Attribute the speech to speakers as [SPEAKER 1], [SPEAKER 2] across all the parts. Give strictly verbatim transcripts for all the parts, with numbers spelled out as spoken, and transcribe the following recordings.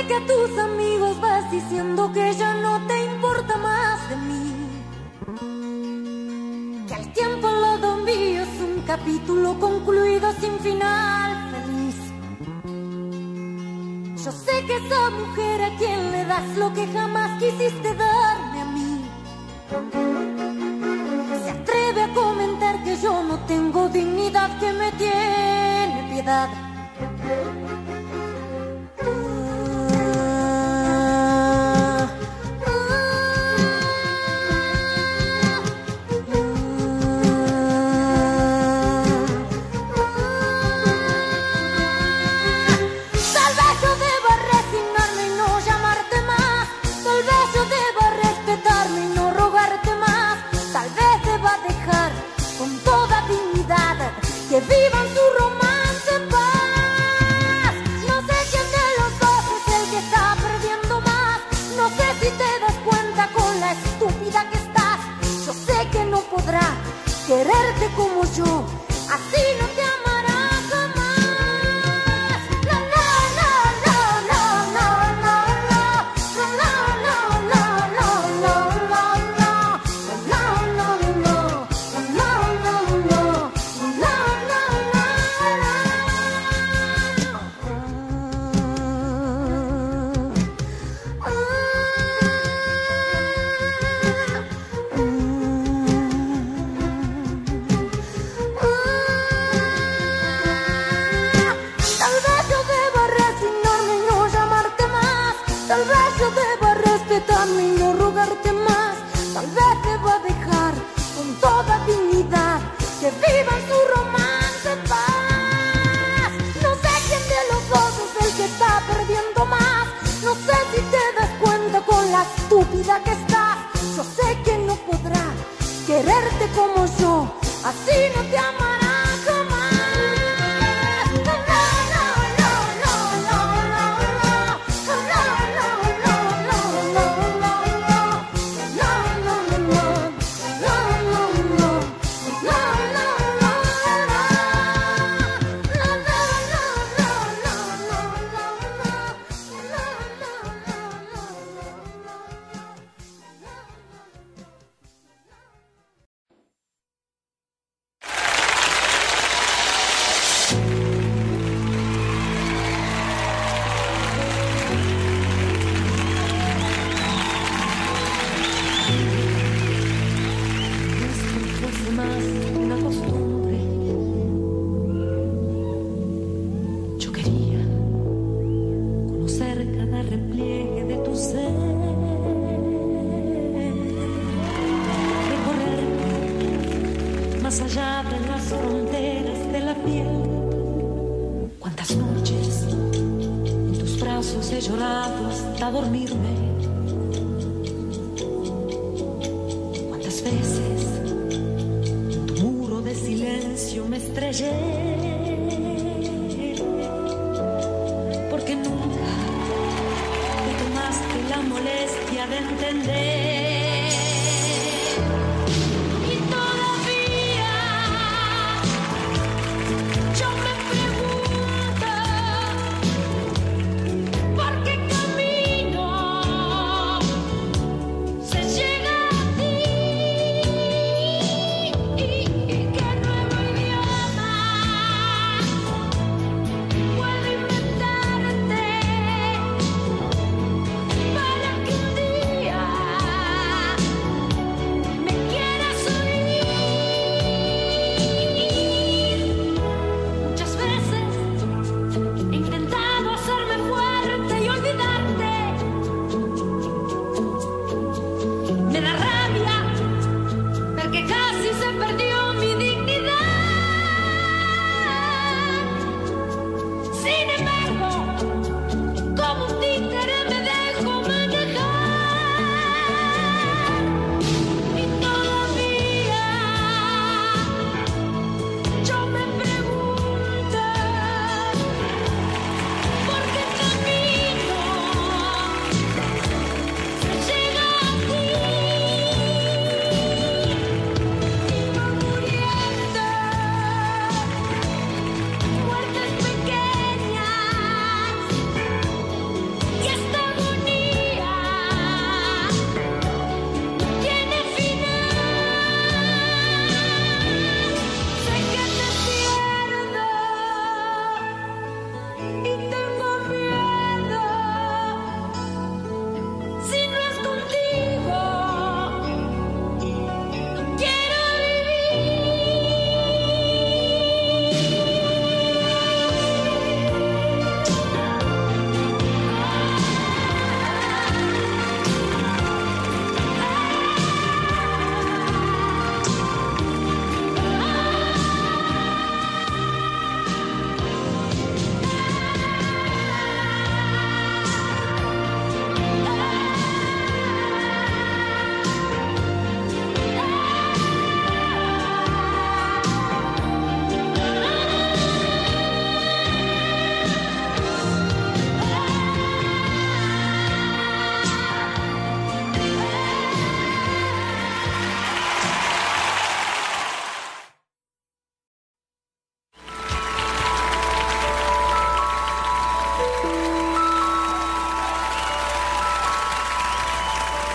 [SPEAKER 1] que a tus amigos vas diciendo que ya no te importa más de mí, que el tiempo al lado mío es un capítulo concluido sin final feliz. Yo sé que esa mujer a quien le das lo que jamás quisiste darme a mí se atreve a comentar que yo no tengo dignidad, que me tiene piedad. Que vivan su romance en paz. No sé quién de los dos es el que está perdiendo más. No sé si te das cuenta con la estúpida que estás. Yo sé que no podrá quererte como yo, así no te amará jamás. No, no, no, no, no, no, no, no, no, no, no, no, no, no, no, no, no, no, no. Tal vez yo deba respetarme y no rogarte más. Tal vez deba dejar con toda dignidad que vivan su romance en paz. No sé quién de los dos es el que está perdiendo más. No sé si te das cuenta con la estúpida que estás. Yo sé que no podrá quererte como yo, así no te amará jamás.
[SPEAKER 2] He llorado hasta dormirme. Cuántas veces en tu muro de silencio me estrellé, porque nunca te tomaste la molestia de entender. Y todavía yo me pregunto por qué camino se llega a ti, y qué nuevo idioma puedo inventarte para que un día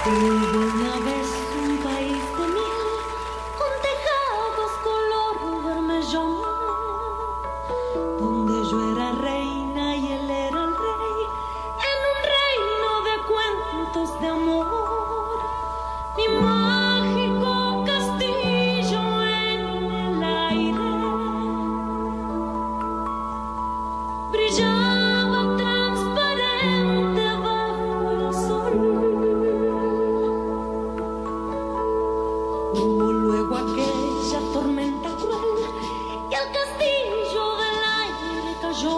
[SPEAKER 1] Hubo una vez un país de miel con tejados color vermellón, donde yo era reina y él era el rey, en un reino de cuentos de amor. Mi mágico castillo en el aire brillaba transparente bajo el sol. Hubo luego aquella tormenta cruel y el castillo del aire cayó.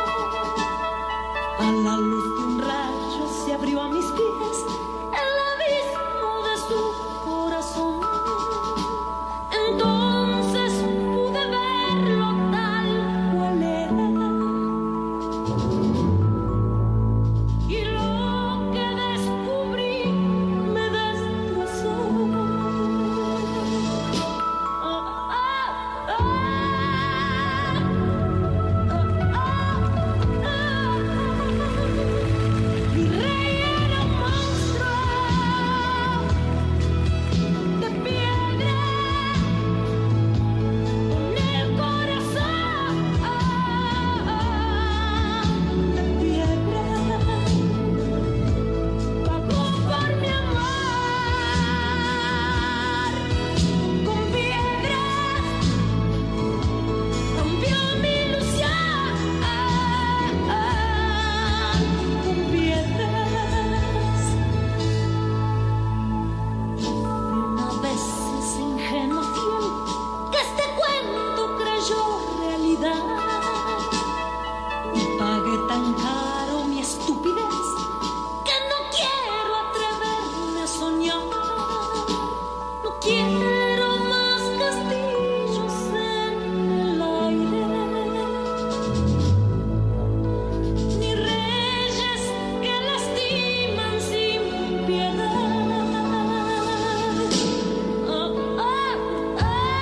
[SPEAKER 1] A la luz de un rayo se abrió a mis pies el abismo de su corazón. Entonces pude verlo tal cual era, y lo que descubrí me destrozó. Ah, ah, ah, ah, ah. Mi rey era un monstruo de piedra, con el corazón de piedra. Pagó por mi amor con piedras, cambió mi ilusión con piedras. Una vez ese ingenuo fiel que este cuento creyó realidad, y pagué tan caro mi estupidez que no quiero atreverme a soñar. No quiero más castillos en el aire, ni reyes que lastiman sin piedad. Ah, ah, ah,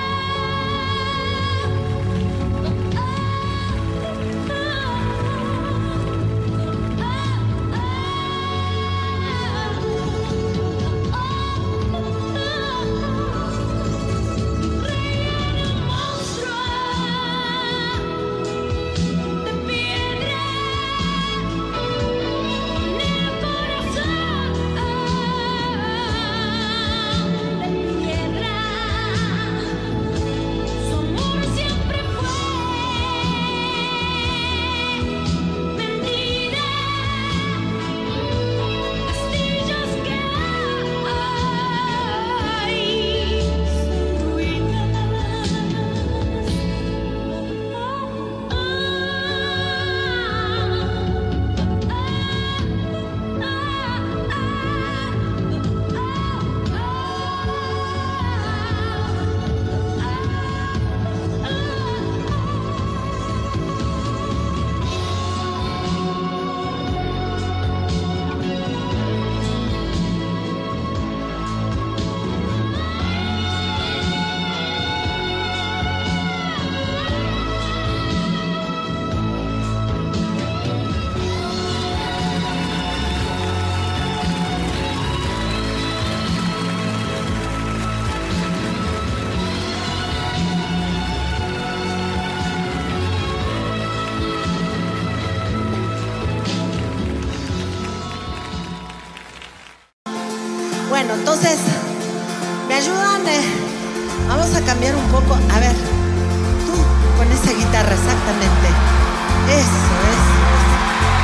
[SPEAKER 3] Bueno, entonces, ¿me ayudan? Eh, vamos a cambiar un poco. A ver, tú con esa guitarra, exactamente. Eso, eso, eso.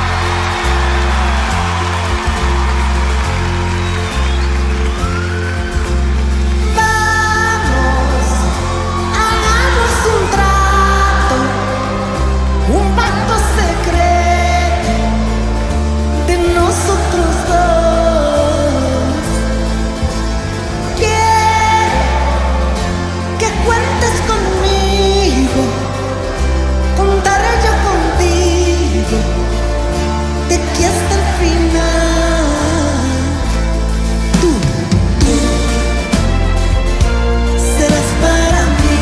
[SPEAKER 3] Vamos, hagamos un trato, un pacto secreto de nosotros dos. Cuentes conmigo, contaré yo contigo, de aquí hasta el final. Tú, tú serás para mí,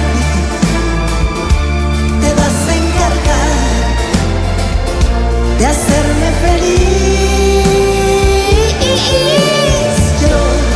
[SPEAKER 3] te vas a encargar de hacerme feliz. Yo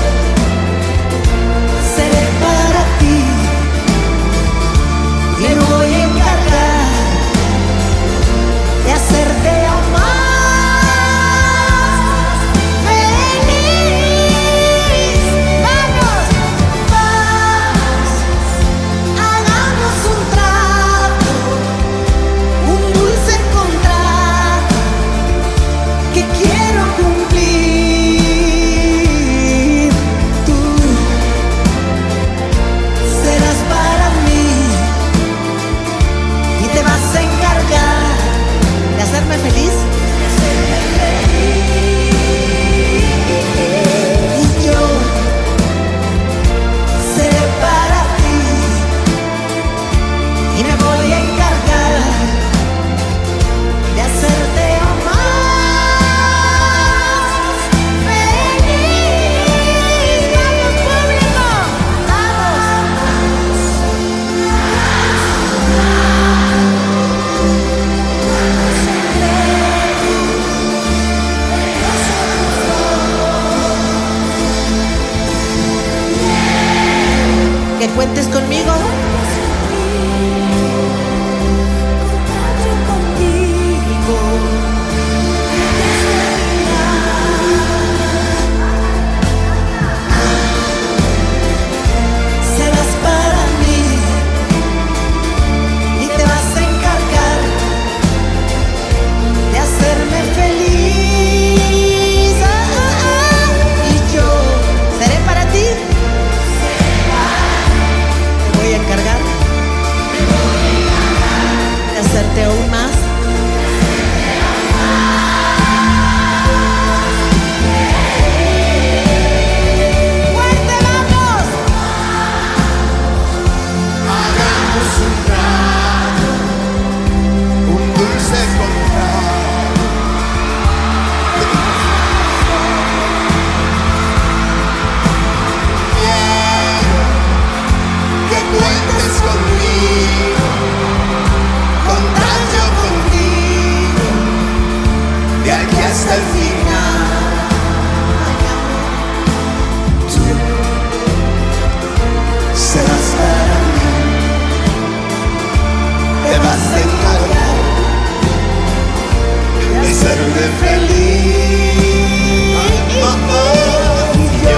[SPEAKER 4] hacerme feliz. Y yo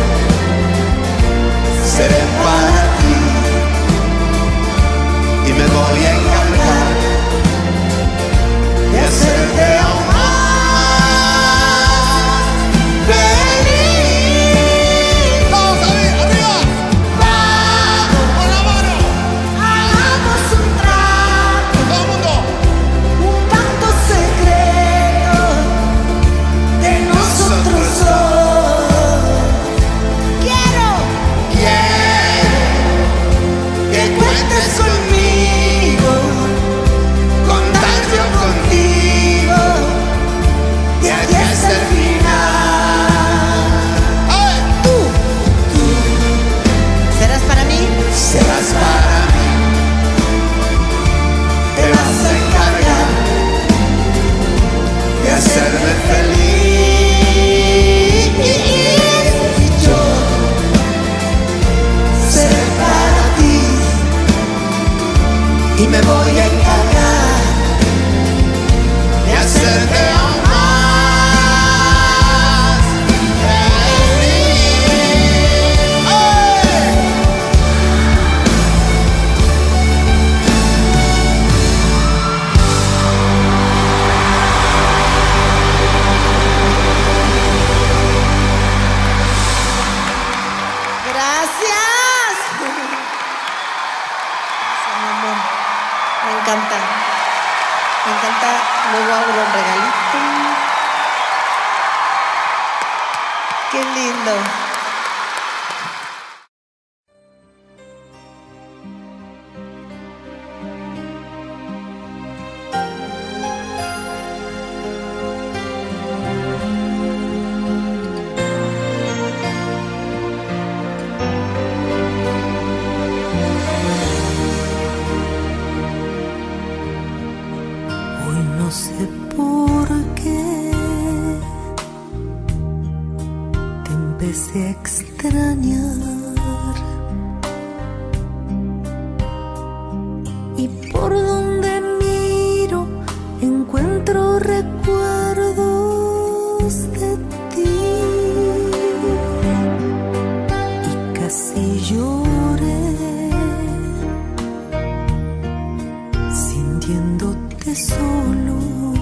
[SPEAKER 4] seré para ti y me voy a encargar de hacerte aún más feliz. Vamos arriba, arriba. Vamos con la mano.
[SPEAKER 1] Hagamos un trato,
[SPEAKER 4] Todo el mundo.
[SPEAKER 1] un pacto secreto de nosotros dos. Quiero
[SPEAKER 4] Que cuentes conmigo, contar yo contigo, de aquí hasta el final.
[SPEAKER 3] Tú, tú, ¿serás para mí?
[SPEAKER 4] Serás para mí, te vas a encargar de hacerme feliz. Y yo seré para ti y me voy a encargar de hacerte aún más feliz. ¡Ay!
[SPEAKER 3] Gracias. Gracias, mi amor. Me encanta. Me encanta. Luego abro un regalito. Qué lindo.
[SPEAKER 1] Hoy no sé por qué te empecé a extrañar y por donde miro encuentro recuerdos de ti y casi lloré sintiéndote solo,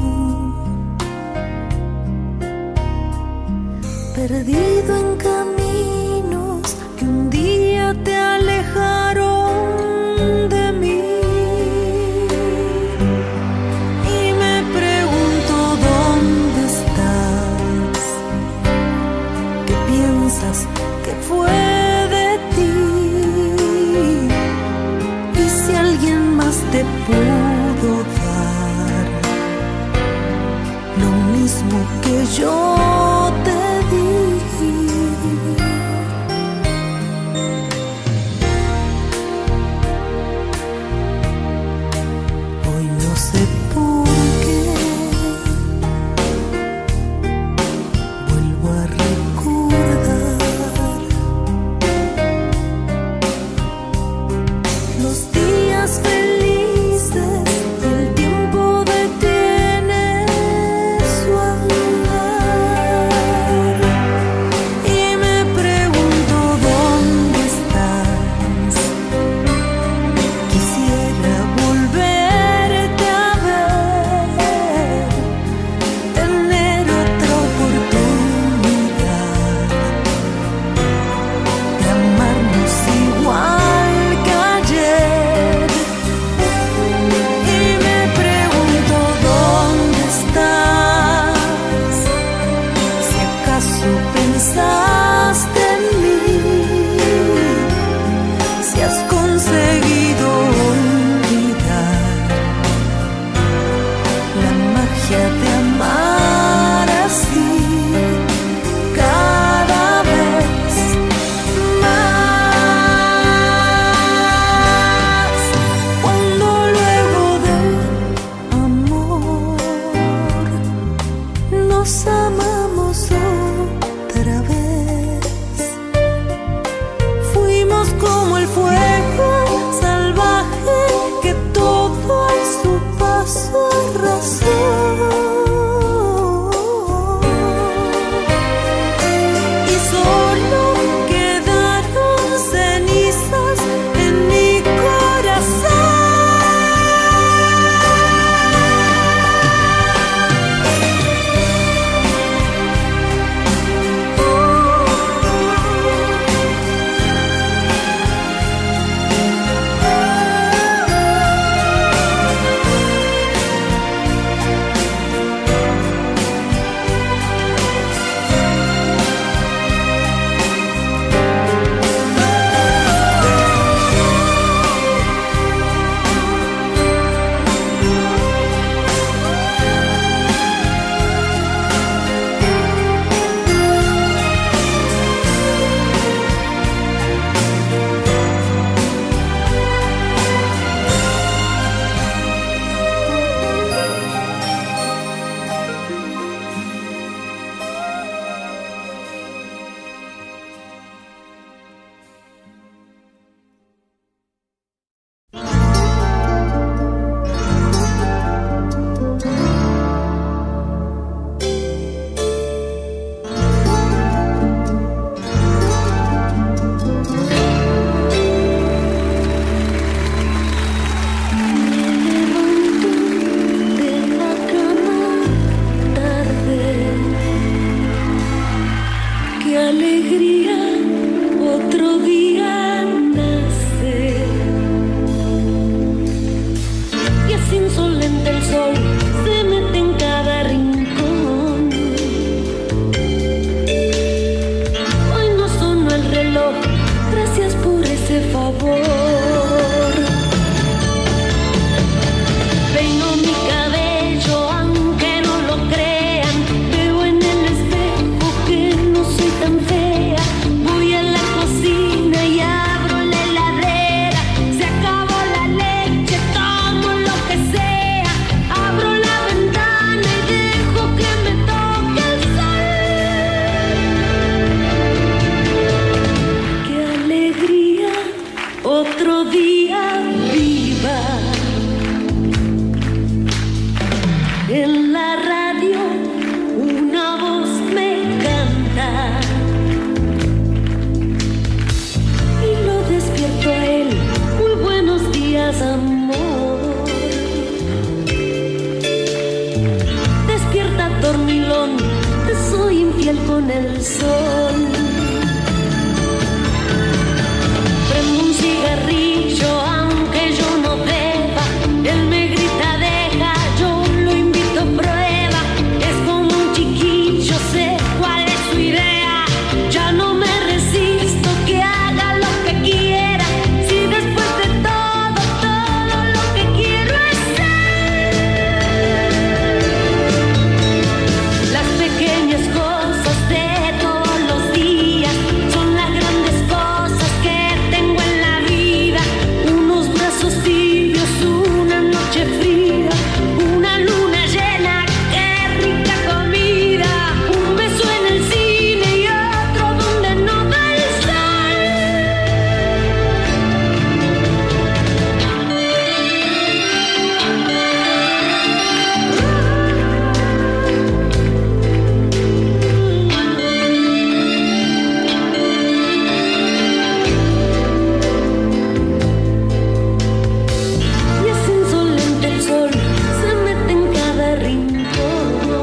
[SPEAKER 1] perdido en caminos que un día te alejaron de mí. Y me pregunto dónde estás, qué piensas que fue de ti, y si alguien más te pudo dar lo mismo que yo te di. Hoy no sé por qué vuelvo a recordar los días felices y el tiempo detiene su andar. Y me pregunto dónde estás. Quisiera volverte a ver, tener otra oportunidad de amarnos igual que ayer. Y me pregunto dónde estás, si acaso pensaste en mí, si has conseguido olvidar la magia de amar así cada vez más. Cuando luego del amor nos amamos otra vez, fuimos como el fuego salvaje que todo a su paso arrasó.
[SPEAKER 2] el sol. Prendo un cigarrillo aunque yo no deba. Él me grita deja, yo lo invito prueba. Es como un chiquillo, sé cuál es su idea. Ya no me resisto, que haga lo que quiera. Si después de todo, todo lo que quiero es ser. Las pequeñas cosas de todos los días son las grandes cosas que tengo en la vida. Unos brazos tibios, una noche fría, una luna llena, qué rica comida. Un beso en el cine y otro donde no da el sol. Y es insolente el sol, se mete en cada rincón.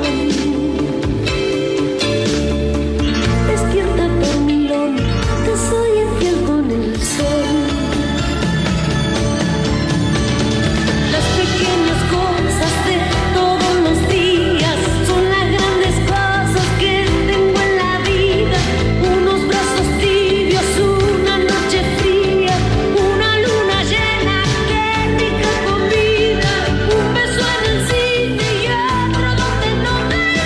[SPEAKER 2] Despierta dormilón, que soy infiel con el sol. Las pequeñas cosas de todos los días son las grandes cosas que tengo en la vida. Unos brazos tibios, una noche fría, una luna llena, qué rica comida. Un beso en el cine y otro donde no da el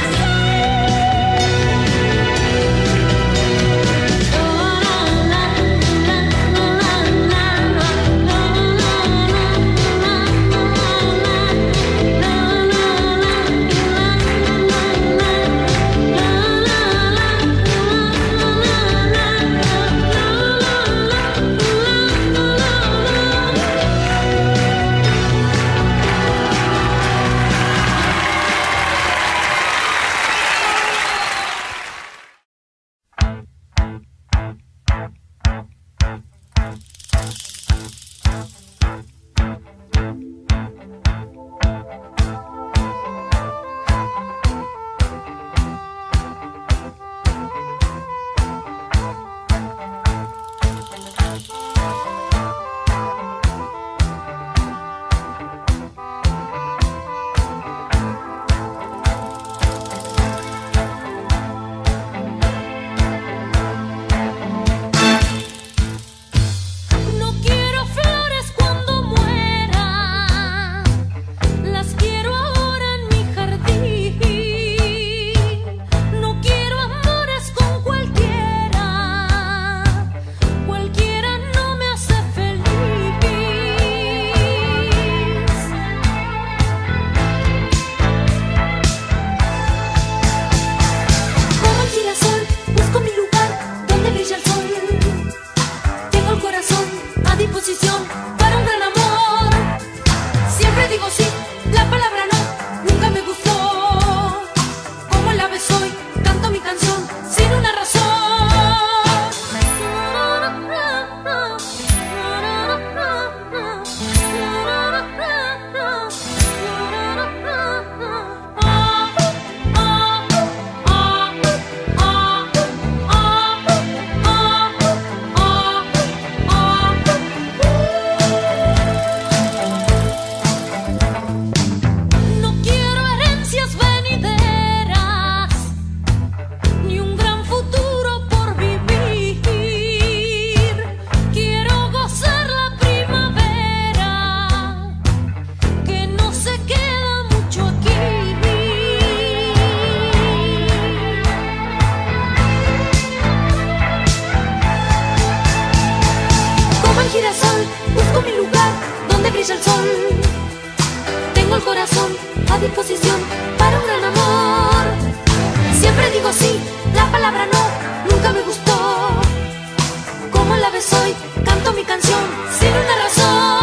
[SPEAKER 2] No quiero flores cuando muera, las quiero ahora en mi jardín. No quiero amores con cualquiera, cualquiera no me hace feliz. Como el girasol, busco mi lugar donde brilla el sol. Tengo el corazón a disposición para un gran amor. Siempre digo sí, la palabra no, nunca me gustó. Como el ave soy, canto mi canción sin una razón. No quiero herencias venideras, ni un gran futuro por vivir. Quiero gozar la primavera, que no se queda mucho aquí. Como el girasol, busco mi lugar donde brilla el sol. Tengo el corazón a disposición para un gran amor. Siempre digo sí, la palabra no, nunca me gustó. Como el ave soy, canto mi canción sin una razón.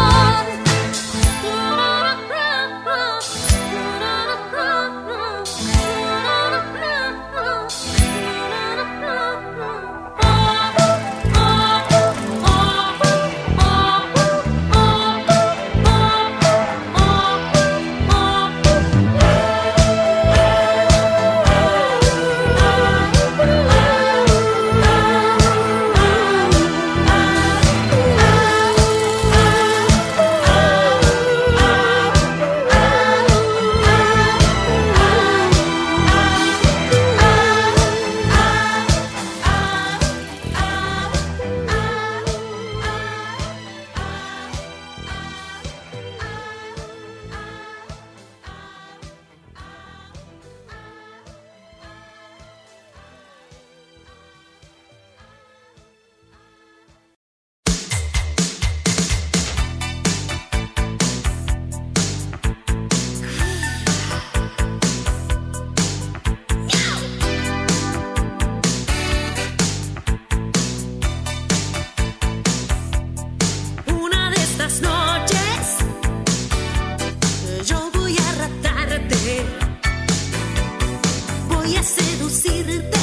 [SPEAKER 2] decirte,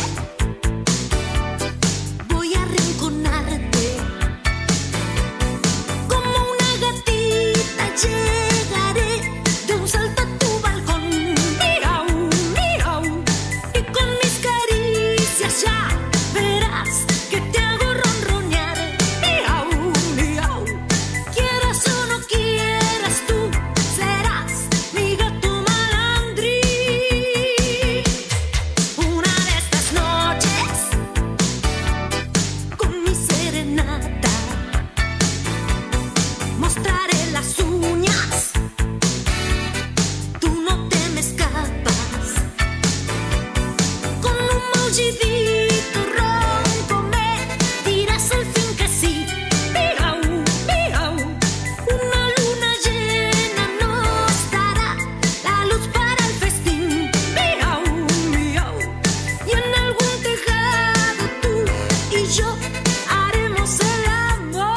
[SPEAKER 2] voy a arrinconarte. Como una gatita llegaré de un salto a tu balcón. Miau, miau. Y con mis caricias ya verás que te hago ronronear. Miau, miau. Quieras o no quieras, tú serás mi gato malandrín. Una de estas noches, con mi serenata, mostraré las uñas, tú no te me escapas. Con un maullidito ronco me dirás al fin que sí. Miau, miau. Una luna llena nos dará la luz para el festín. Miau, miau. Y en algún tejado tú y yo haremos el amor.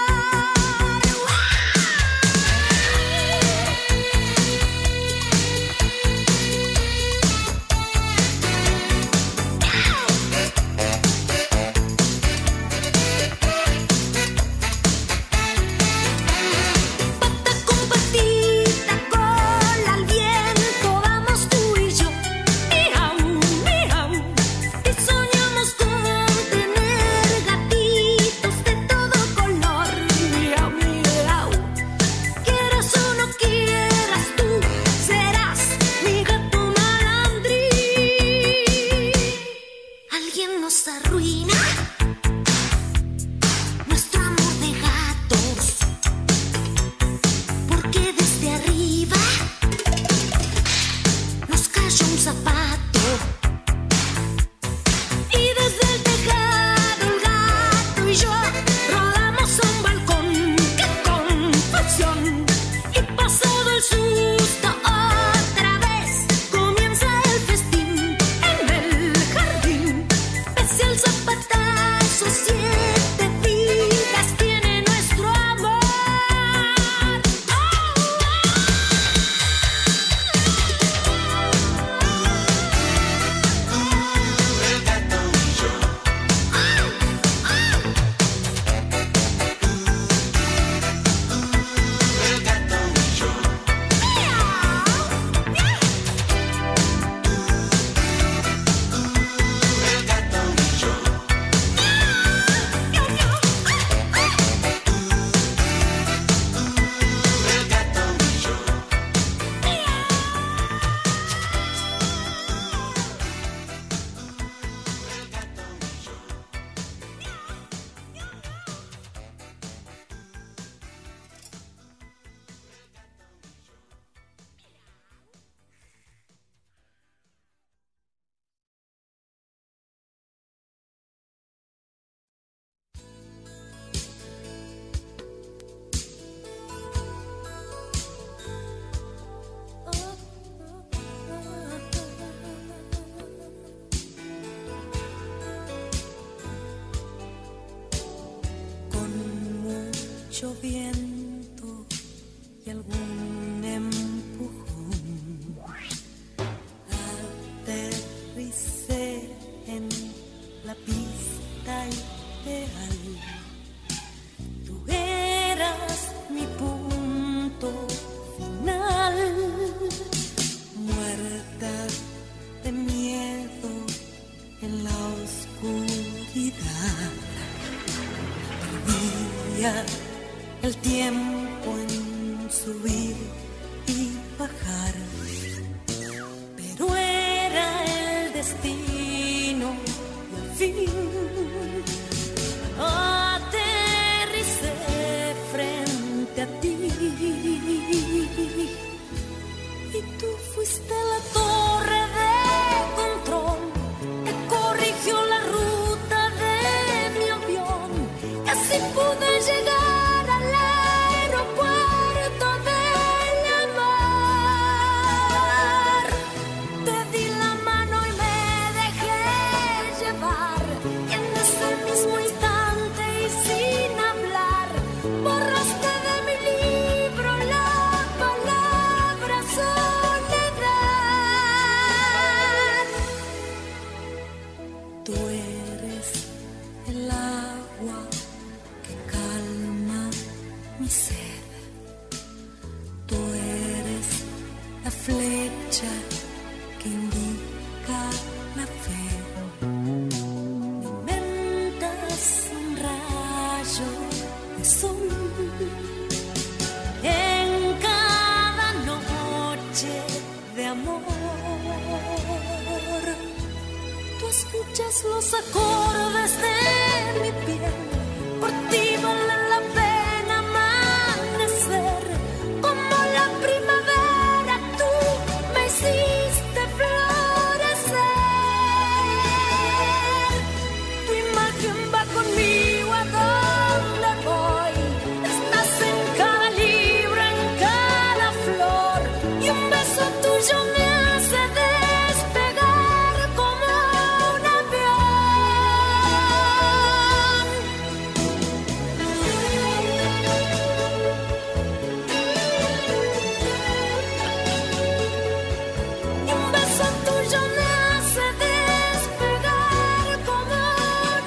[SPEAKER 2] Pata con patita, cola al viento, vamos tú y yo. Miau, miau. Y soñamos con tener gatitos de todo color. Miau, miau. Quieras o no quieras, tú serás mi gato malandrín. Alguien nos arruina nuestro amor de gatos, porque desde arriba nos cayó un zapato. Y desde el tejado el gato y yo rodamos a un balcón. ¡Qué confusión! Y pasado el susto otra vez comienza el festín en el jardín. Pese al zapatazo, siete vidas tiene nuestro amor. Oh,
[SPEAKER 4] El gato y yo. El gato y yo. El gato y yo. El gato y yo.
[SPEAKER 2] Con mucho viento y algún empujón, aterricé en la pista ideal. Tú eras mi punto final, muerta de miedo en la oscuridad. Perdía el tiempo en subir y bajar, pero era el destino y al fin aterricé frente a ti. Y tú fuiste la torre de control que corrigió la ruta de mi avión. Y así pude llegar al aeropuerto del amor. Te di la mano y me dejé llevar Tú eres el agua que calma mi sed. Tú eres la flecha que indica la fe. Mi mente es un rayo de sol. En cada noche de amor, tú escuchas los acordes de mi piel. Por ti vale la pena amanecer. Como la primavera tú me hiciste florecer. Tu imagen va conmigo a donde voy. Estás en cada libro, en cada flor. Y un beso tuyo me hace despegar como un avión. Y un beso tuyo me hace despegar como un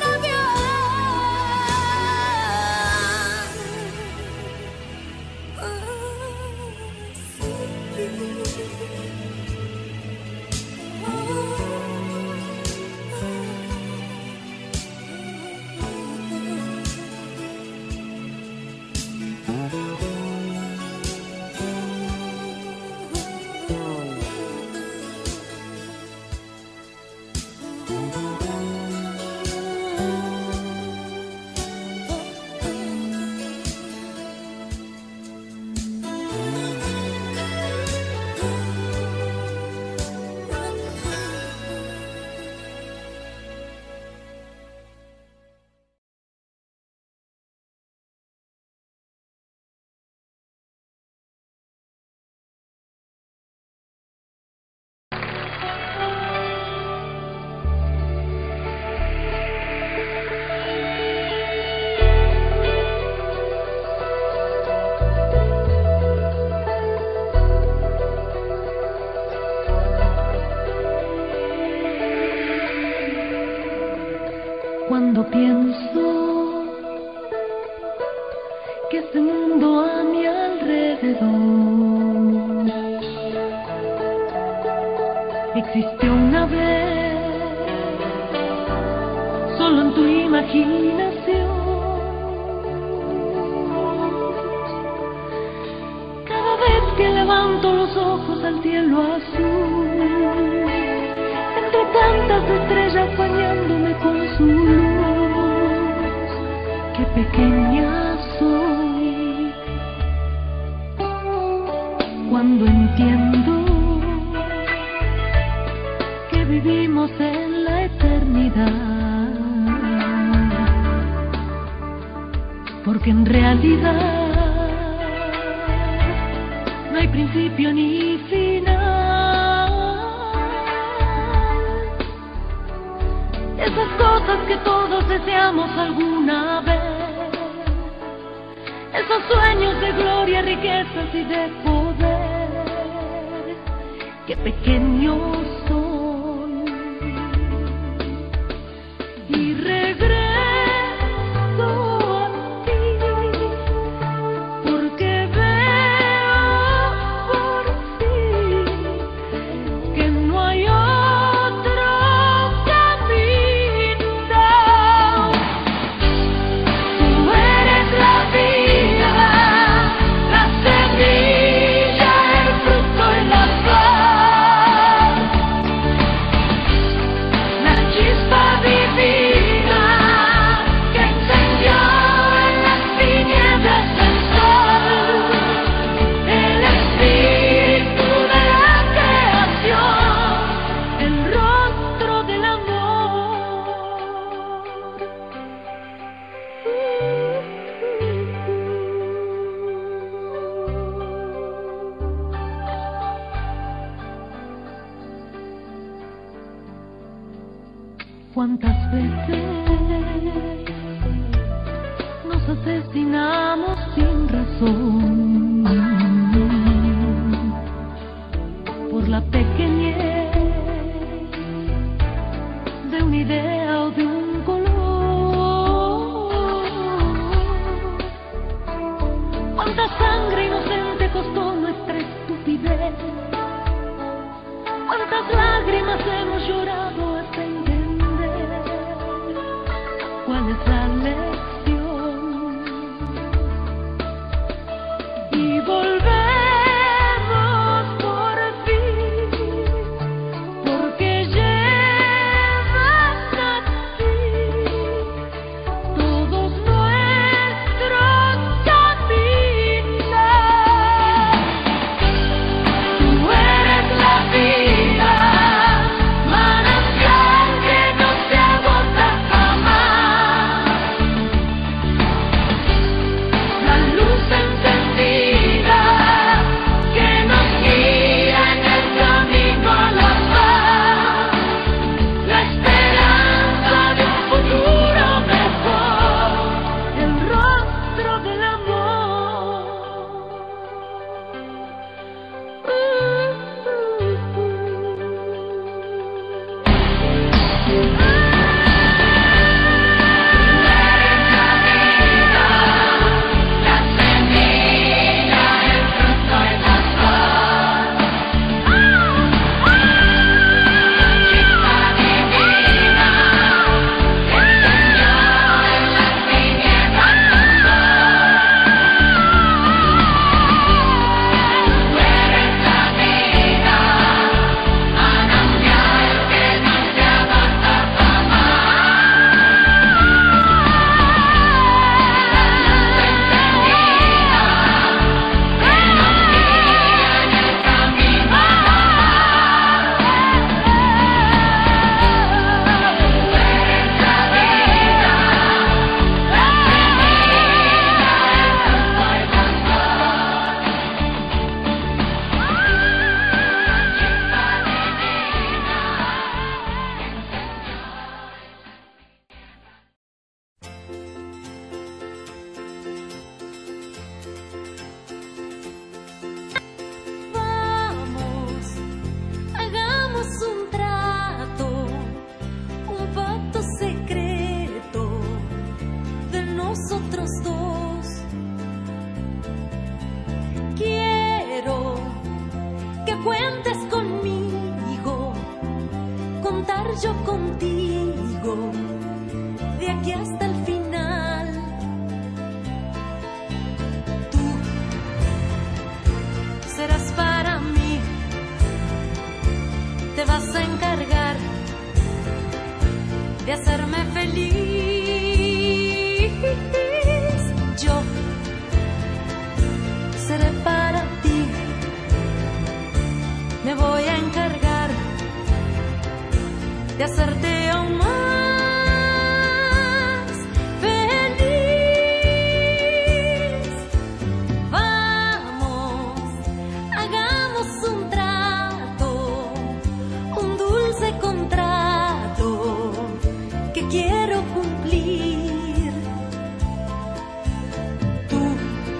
[SPEAKER 5] Cuando pienso que este mundo a mi alrededor existió una vez, solo en tu imaginación. Cada vez que levanto los ojos al cielo azul, entre tantas estrellas bañándome con su luz, qué pequeña soy. Cuando entiendo que vivimos en la eternidad, porque en realidad no hay principio ni final. Esas cosas que todos deseamos alguna vez, esos sueños de gloria, riquezas y de poder, qué pequeños son. Y regreso a ti, porque veo por ti que no hay otro camino. Tú eres la vida, la semilla, el fruto y la flor, la chispa divina que encendió en las tinieblas el sol, el espíritu de la creación, el rostro del amor. ¿Cuántas veces nos asesinamos sin razón por la pequeñez de una idea
[SPEAKER 2] de hacerme feliz. Yo seré para ti, me voy a encargar de hacerte aún más feliz. Vamos, hagamos un trato, un dulce contrato que quiero cumplir. Tú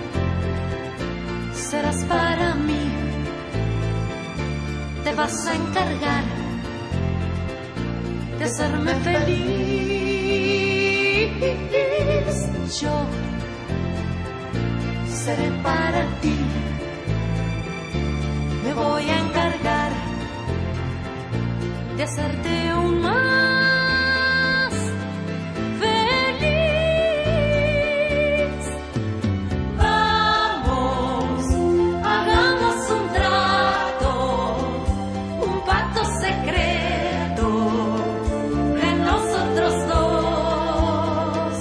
[SPEAKER 2] serás para mí, te vas a encargar de hacerme feliz. Yo seré para ti, me voy a encargar de hacerte aún más feliz. Vamos, hagamos un trato, un pacto secreto de nosotros dos.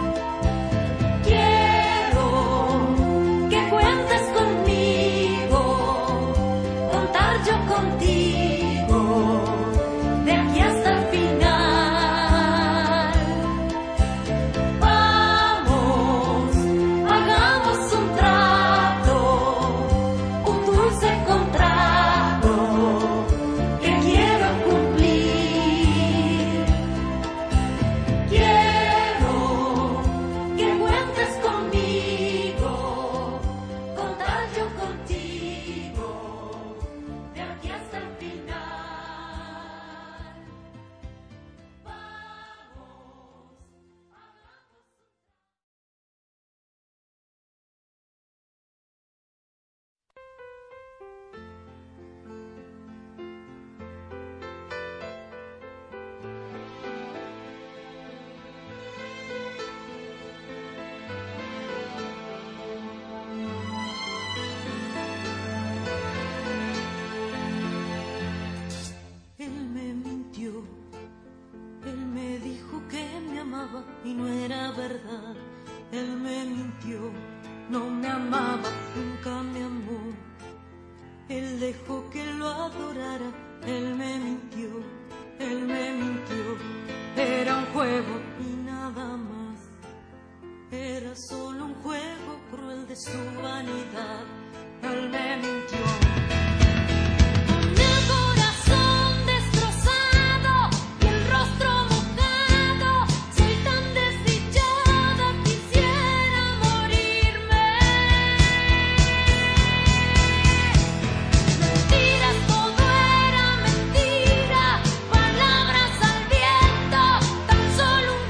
[SPEAKER 2] Quiero que cuentes conmigo, contar yo contigo, de aquí hasta el final. Vamos, hagamos un trato, un dulce contrato que quiero cumplir. Quiero que cuentes conmigo, contar yo contigo, de aquí hasta el final. Él me mintió, él me dijo que me amaba y no era verdad. Él me mintió, no me amaba, nunca me amó. Él dejó que lo adorara, él me mintió, él me mintió. Era un juego y nada más, era solo un juego cruel de su vanidad. Él me mintió. Con el corazón destrozado y el rostro mojado, soy tan desdichada, quisiera morirme. Mentiras, todo era mentira, palabras al viento, tan solo un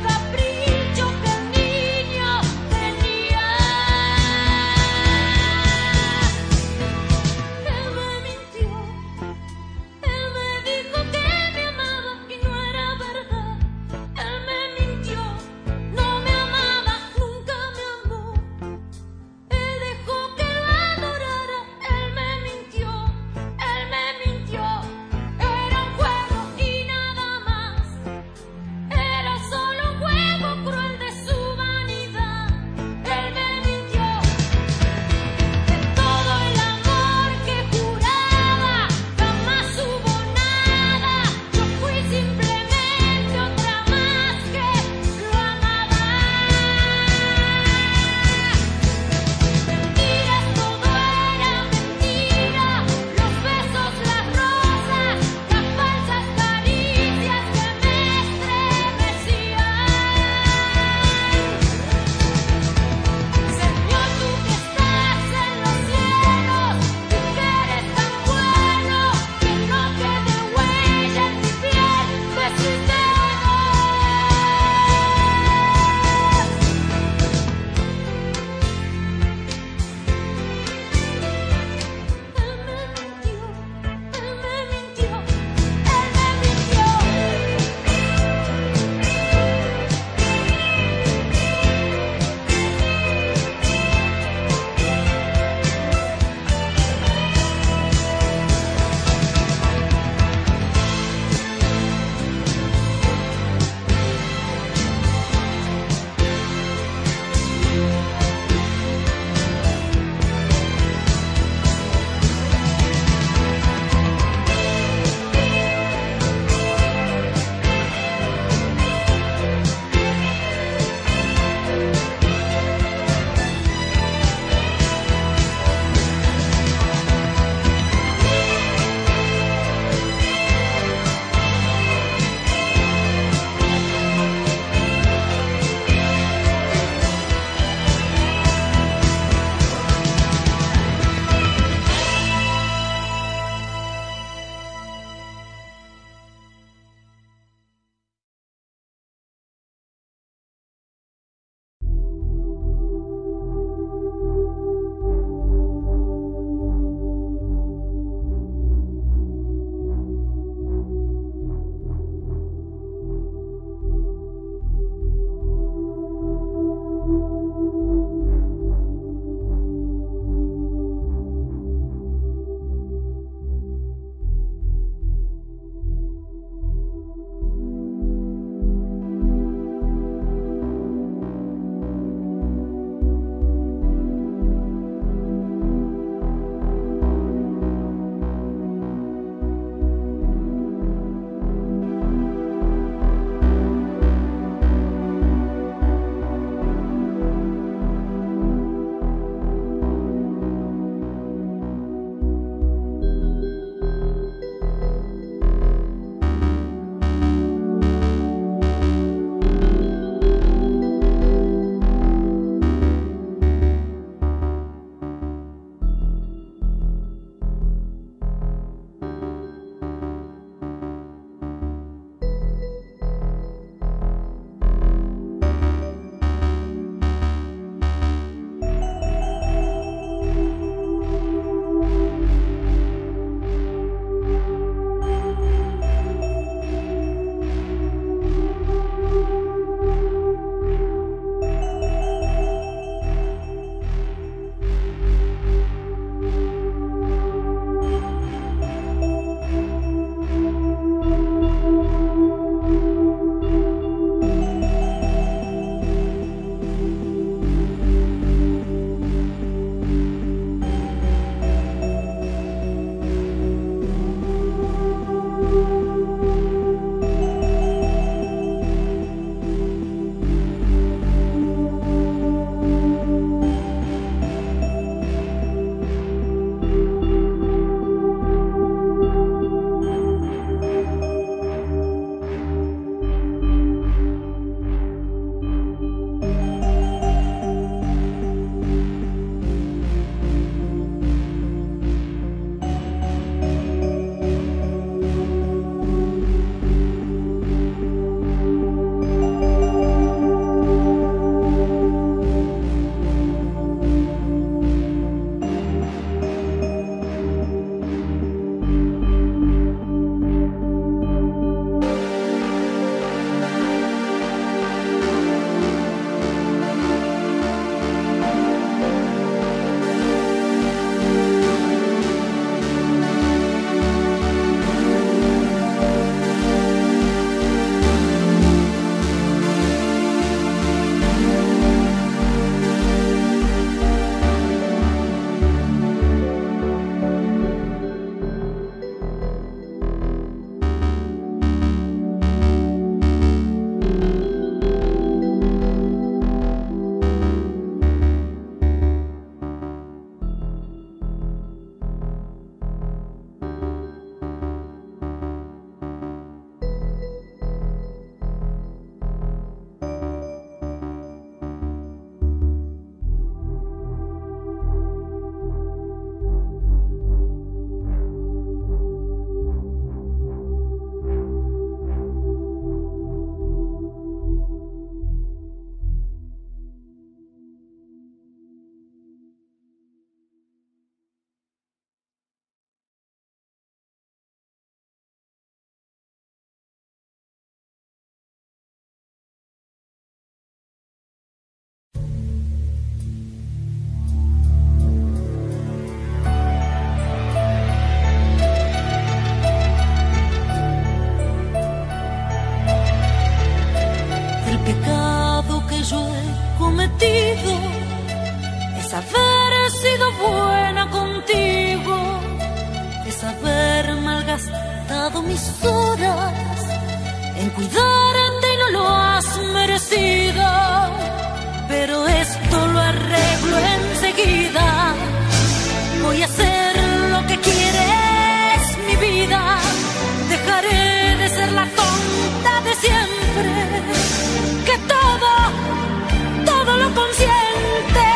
[SPEAKER 2] cometido es haber sido buena contigo, es haber malgastado mis horas en cuidarte y no lo has merecido. Pero esto lo arreglo enseguida. Voy a hacer lo que quieres, mi vida. Dejaré de ser la tonta de siempre, que todo, todo lo consiente.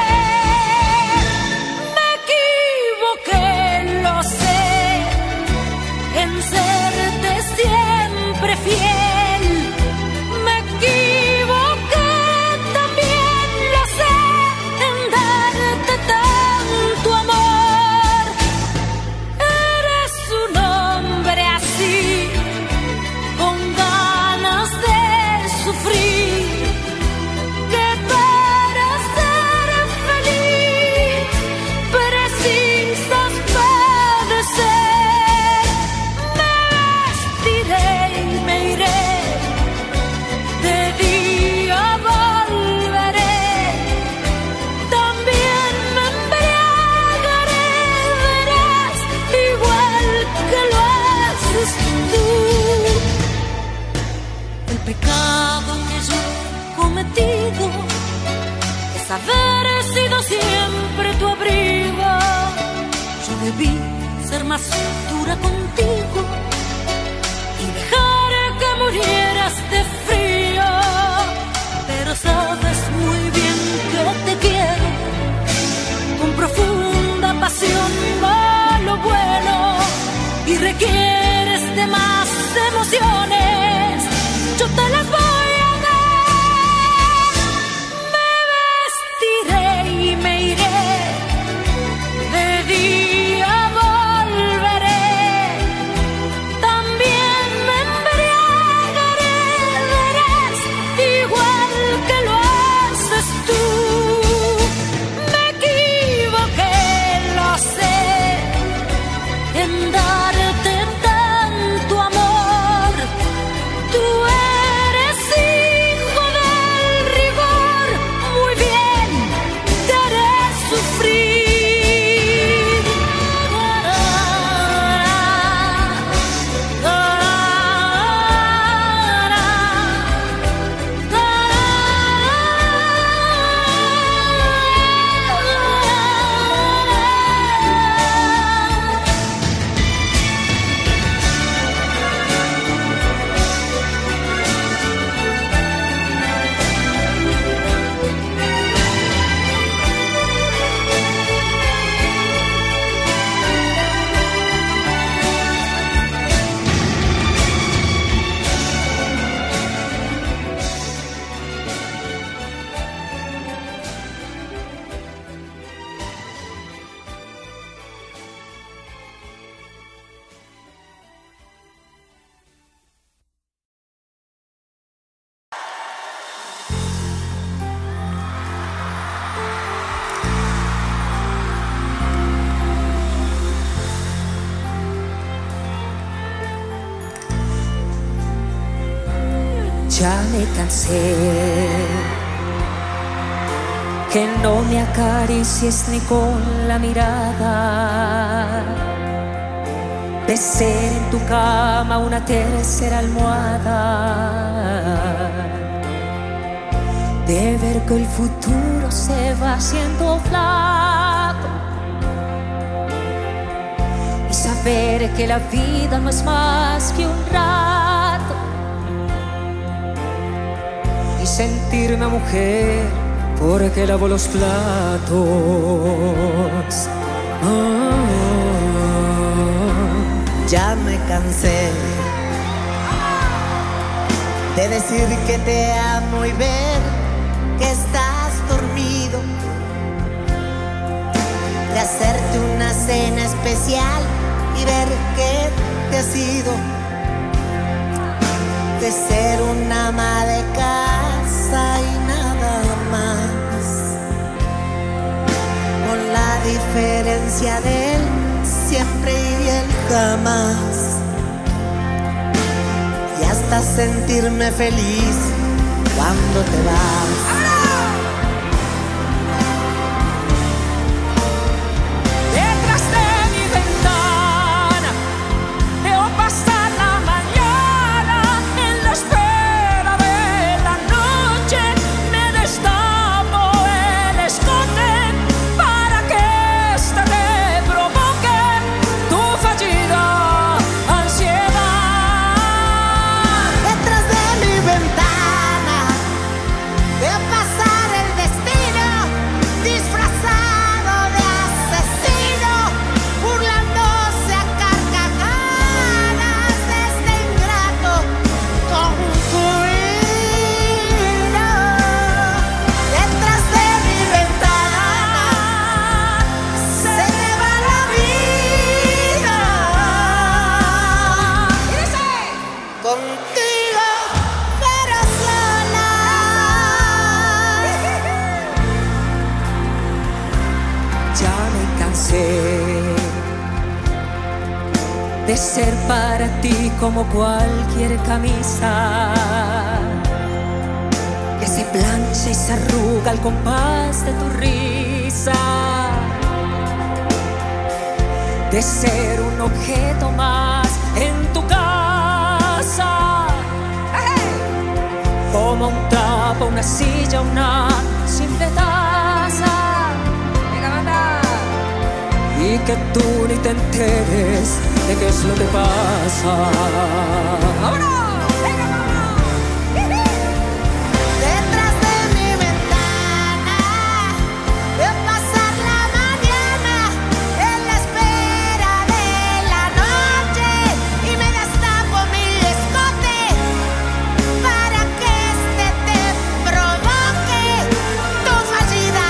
[SPEAKER 2] Me equivoqué, lo sé, en serte siempre fiel. Me equivoqué, también lo sé, en darte tanto amor. Eres un hombre así, con ganas de sufrir, que para ser feliz precisas padecer. Me vestiré y me iré, de día volveré, también me embriagaré, verás, igual que lo haces tú. El pecado que yo he cometido es haber sido siempre tu abrigo. Yo debí ser más dura contigo y dejar que murieras de frío. Pero sabes muy bien que te quiero con profunda pasión, a lo bueno, y requieres de más emociones. Yo te las voy a dar. Me vestiré y me iré, de día volveré, también me embriagaré, verás, igual que lo haces tú. Me equivoqué, lo sé, en darte tanto amor. Tú eres hijo del rigor, muy bien, te haré sufrir.
[SPEAKER 6] Ya me cansé que no me acaricies ni con la mirada, de ser en tu cama una tercera almohada, de ver que el futuro se va haciendo flaco y saber que la vida no es más que un rato, y sentirme mujer porque lavo los platos. Oh.
[SPEAKER 3] Ya me cansé de decir que te amo y ver que estás dormido, de hacerte una cena especial y ver que te has ido, de ser una ama de casa y nada más, con la diferencia de él siempre y él jamás, y hasta sentirme feliz cuando te vas.
[SPEAKER 6] de ser para ti como cualquier camisa que se plancha y se arruga al compás de tu risa, de ser un objeto más en tu casa, como un trapo, una silla, una simple taza, y que tú ni te enteres de qué es lo que pasa. ¡Vámonos!
[SPEAKER 1] Detrás de mi ventana veo pasar la mañana en la espera de la noche y me destapo mi escote para que este te provoque tu fallida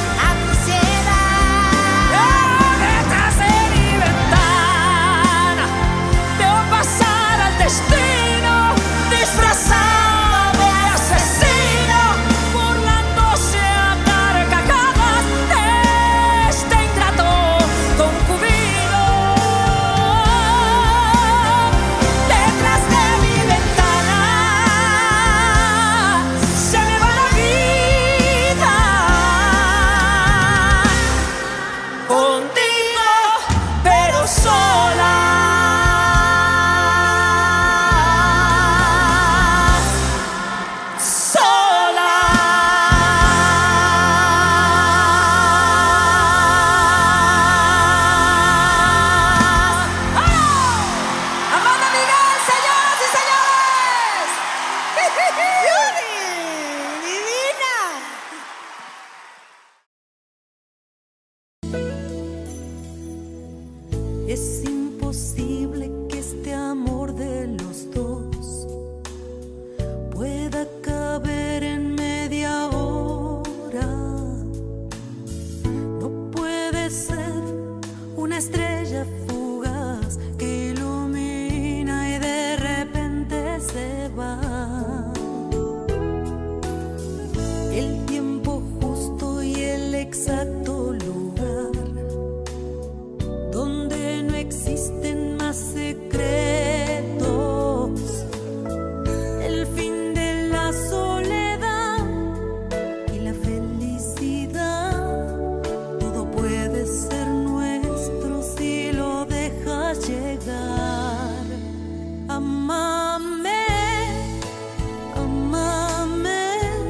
[SPEAKER 1] ansiedad.
[SPEAKER 6] Detrás de mi ventana veo pasar al destino disfrazado de asesino, burlándose a carcajadas de este ingrato concubino. Detrás de mi ventana se me va la vida contigo, pero sola. Sola. Amanda Miguel, señoras y señores.
[SPEAKER 3] ¡Divina!
[SPEAKER 6] Es imposible que este amor de los dos pueda caber en media hora. No puede ser una estrella fugaz que ilumina y de repente se va. El tiempo justo y el exacto lugar donde no existen más secretos, el fin de la soledad y la felicidad. Todo puede ser nuestro si lo dejas llegar. Amame, amame.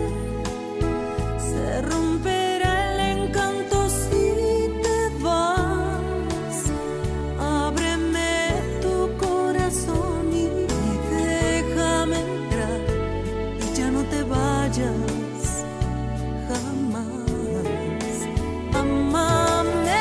[SPEAKER 6] Se romperá el encanto si te vas. Ábreme tu corazón y déjame entrar y ya no te vayas jamás. Amame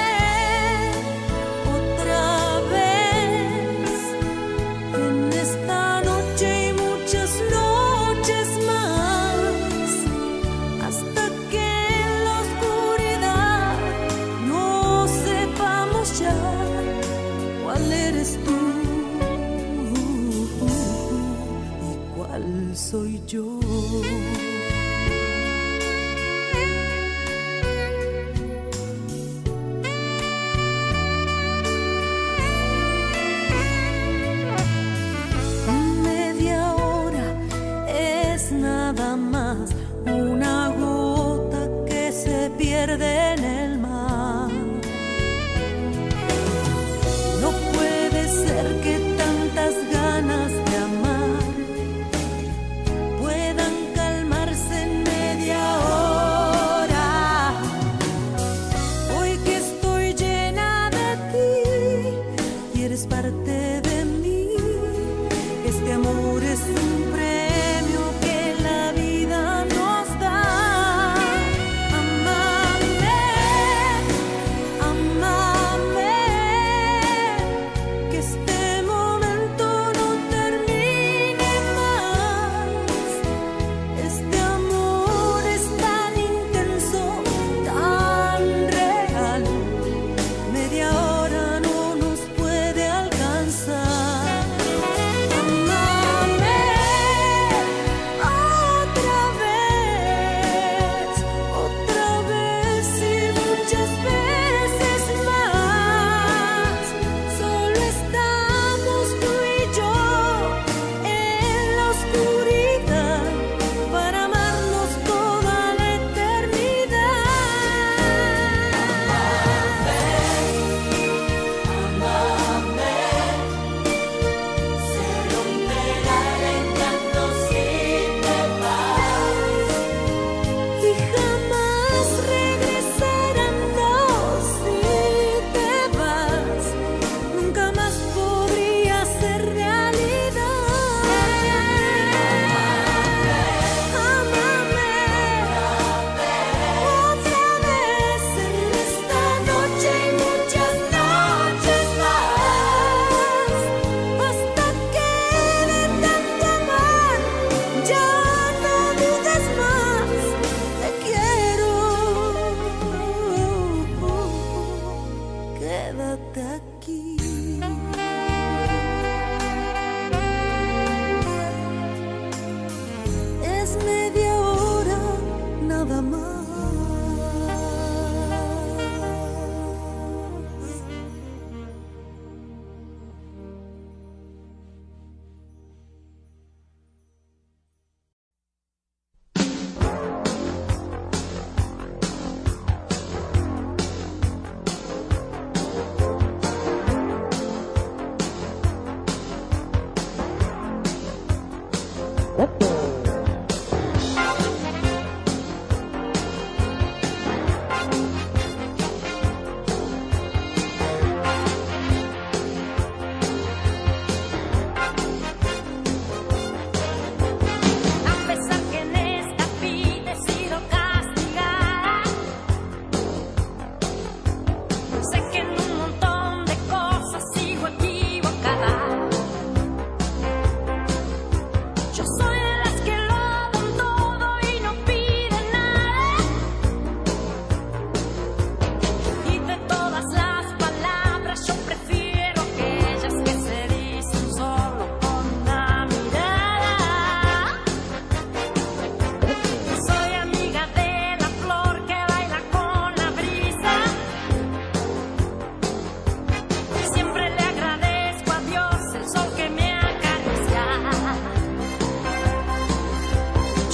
[SPEAKER 6] otra vez en esta noche y muchas noches más, hasta que en la oscuridad no sepamos ya cuál eres tú y cuál soy yo. Media hora es nada más una gota que se pierde en el mar. No puede ser que tantas ganas de amar puedan calmarse en media hora. Hoy que estoy llena de ti y eres parte de mí, este amor es un premio que la vida nos da.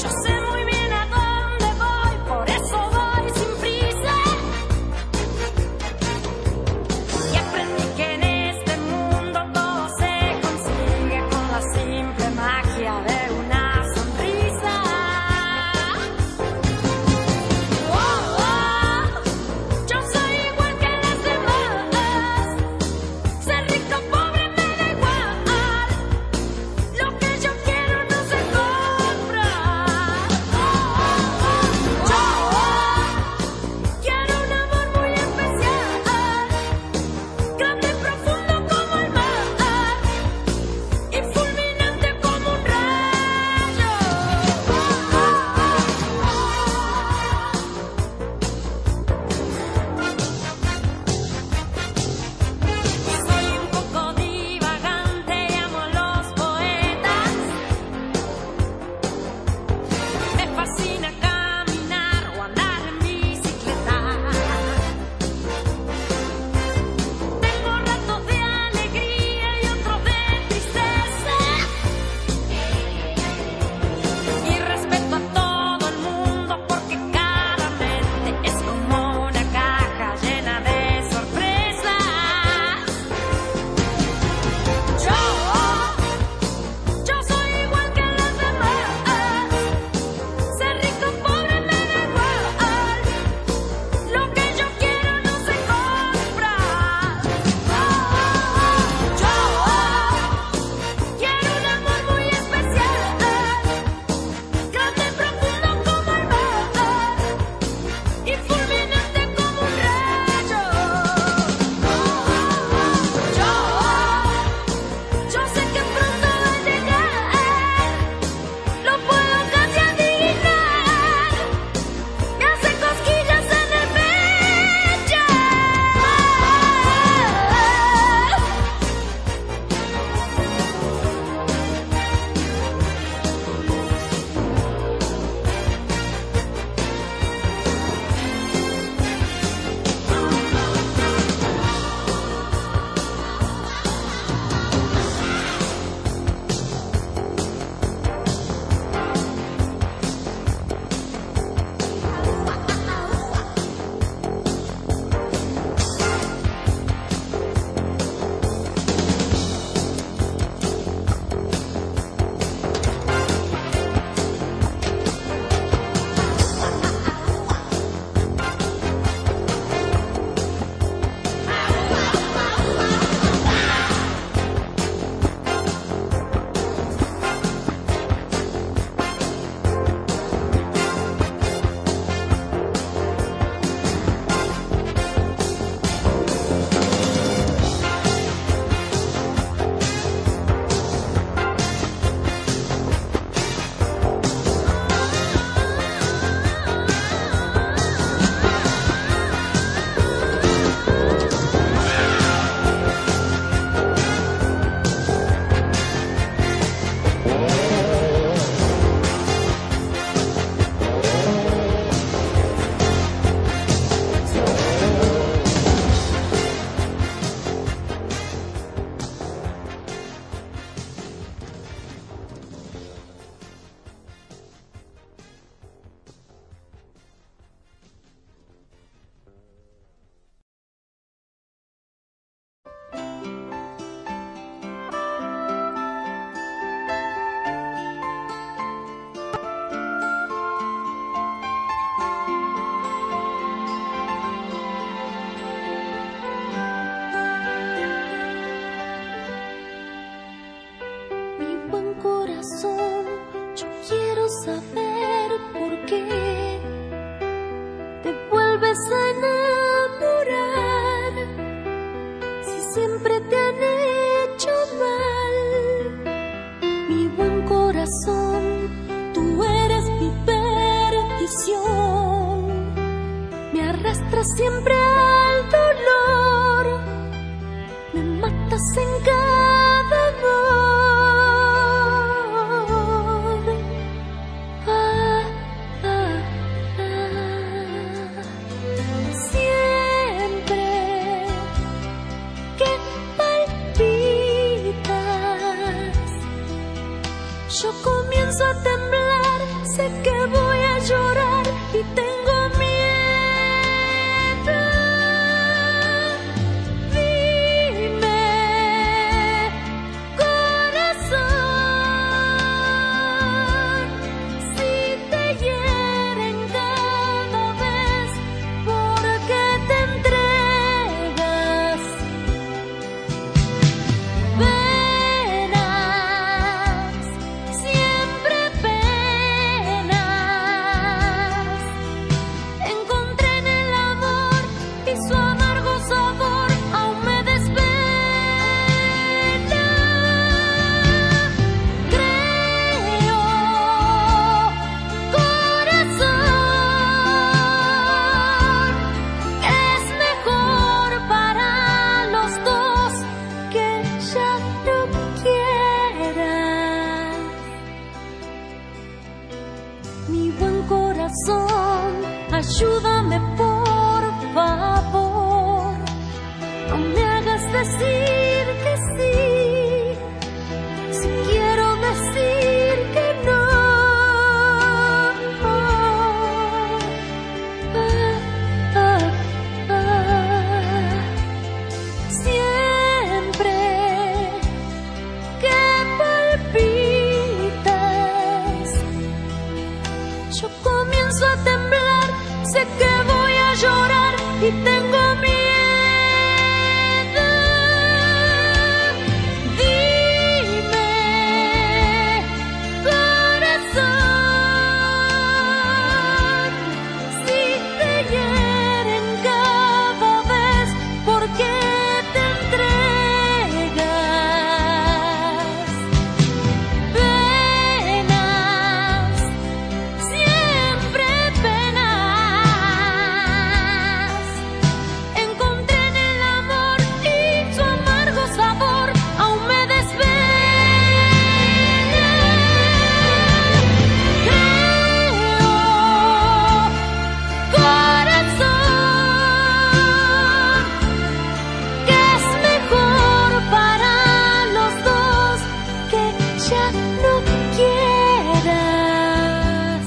[SPEAKER 1] siempre al dolor, me matas en cada amor. Ah, ah, ah. Siempre que palpitas, yo comienzo a temblar. Sé
[SPEAKER 6] que voy a llorar y tengo miedo. Dime, corazón, si te hieren cada vez, ¿por qué te entregas? Penas, siempre penas. Encontré en el amor y su amargo sabor aún me despena. Creo, corazón, que es mejor para los dos que ya no quieras. Mi buen corazón, ayúdame por favor. No me hagas decir que sí, si quiero decir que no. Ah, ah, ah. Siempre que palpitas, yo comienzo a temblar, sé que voy a llorar y tengo miedo. Dime, corazón, si te hieren cada vez, ¿por qué te entregas? Penas, siempre penas. Encontré en el amor y su amargo sabor aún me despena. Creo, corazón, que es mejor para los dos que ya no quieras.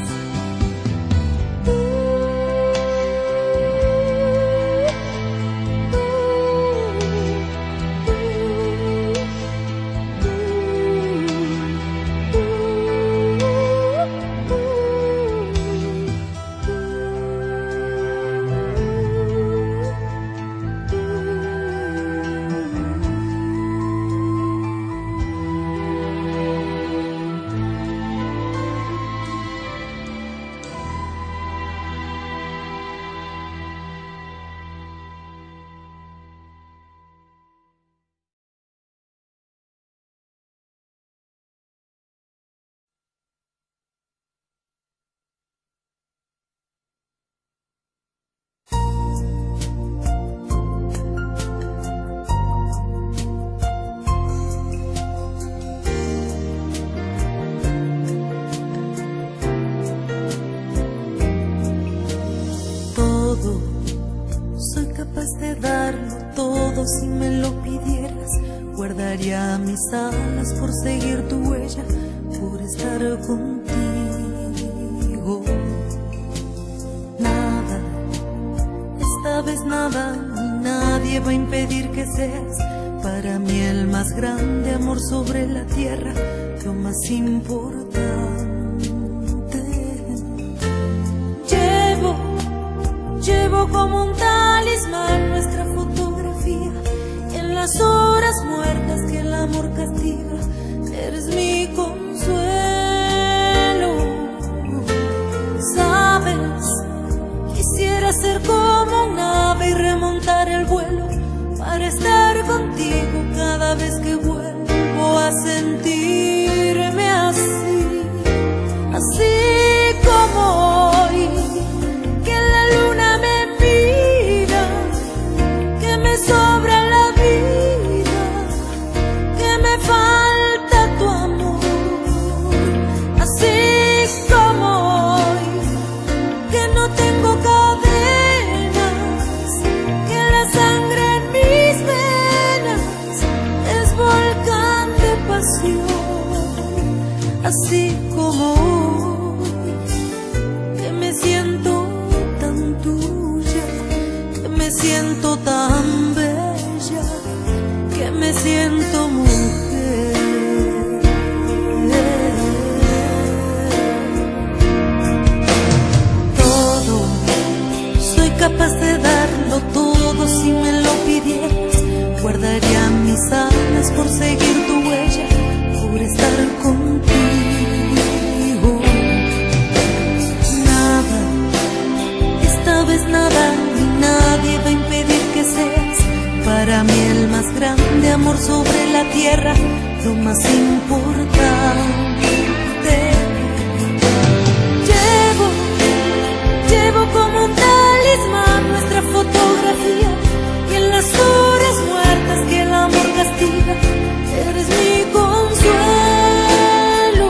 [SPEAKER 6] Todo, soy capaz de darlo todo si me lo pidieras. Guardaría mis alas por seguir tu huella, por estar contigo. Nada, esta vez nada, ni nadie va a impedir que seas para mí el más grande amor sobre la tierra, lo más importante. Llevo, llevo como un talismán nuestra fotografía, y en las horas muertas que el amor castiga, eres mi consuelo. Sabes, quisiera ser como un ave y remontar el vuelo para estar contigo cada vez que vuelvo a sentirme así, así como hoy, que la luna me mira, que me sobra la vida, que me falta tu amor, así como hoy, que no tengo cadenas, que la sangre en mis venas es volcán de pasión. siento tan bella, que me siento mujer. Todo, soy capaz de darlo todo si me lo pidieras. Guardaría mis alas por seguir tu huella, por estar contigo. Nada, esta vez nada ni nadie va a impedir que seas para mí el más grande amor sobre la tierra, lo más importante. Llevo, llevo como un talismán nuestra fotografía, y en las horas muertas que el amor castiga, eres mi consuelo.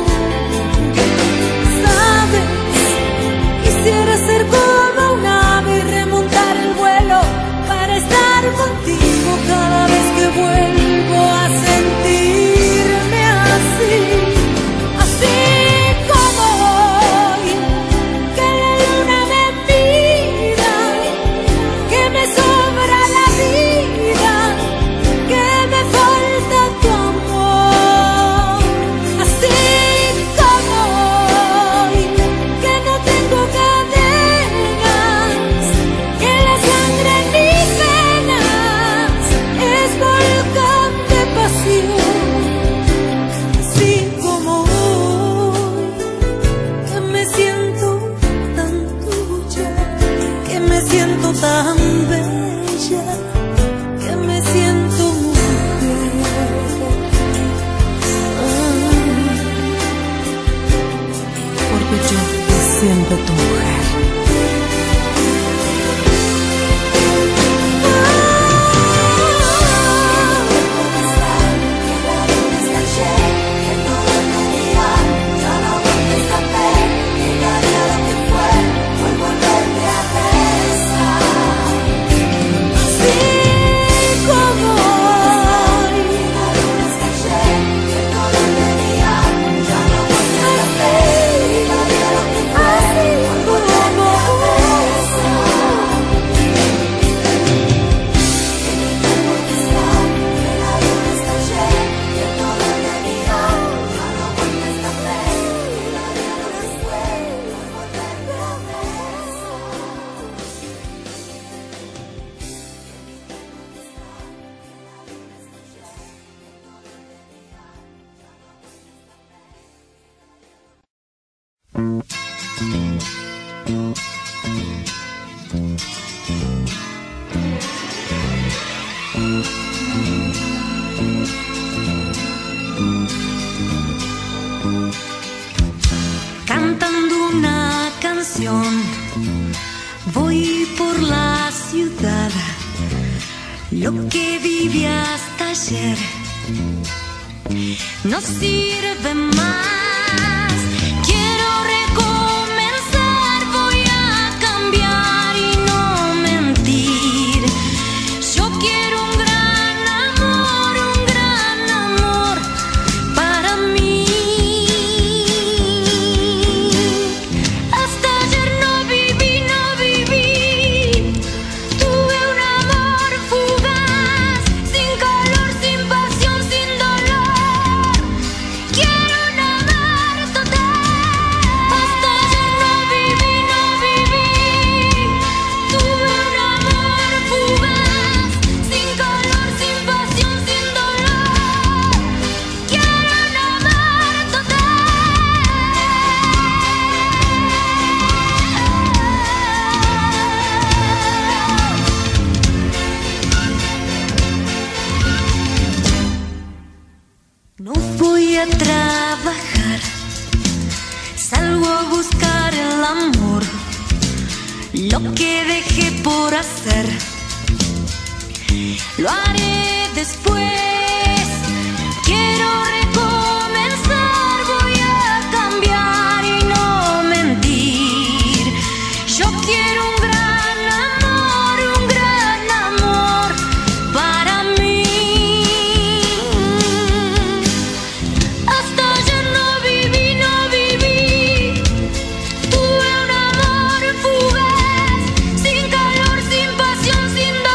[SPEAKER 6] Sabes, quisiera ser como un ave y remontar el vuelo para estar contigo cada vez que vuelvo a sentirme así, así como hoy, que la luna me pida, que me sobra la vida, que me falta tu amor, así como hoy, que no tengo cadenas, que la sangre en mis venas es volcán de pasión, así como hoy, que me siento tan tuya, que me siento tan bella, que me siento mujer. Ah, porque yo me siento tu mujer.
[SPEAKER 2] Cantando una canción, voy por la ciudad. Lo que viví hasta ayer no sirve más. Quiero recomenzar, voy a cambiar y no mentir. Yo quiero un gran amor, un gran amor para mí. Hasta ayer no viví, no viví. Tuve un amor fugaz, sin calor, sin pasión, sin dolor. Quiero un amor total. Hasta ayer no viví, no viví. Tuve un amor fugaz, sin calor, sin pasión, sin dolor. Quiero un amor total. No voy a trabajar, salgo a buscar el amor, lo que dejé por hacer, lo haré después. Quiero recomenzar, voy a cambiar y no mentir. Yo quiero un gran amor, un gran amor para mí. Hasta ayer no viví, no viví. Tuve un amor fugaz, sin calor, sin pasión, sin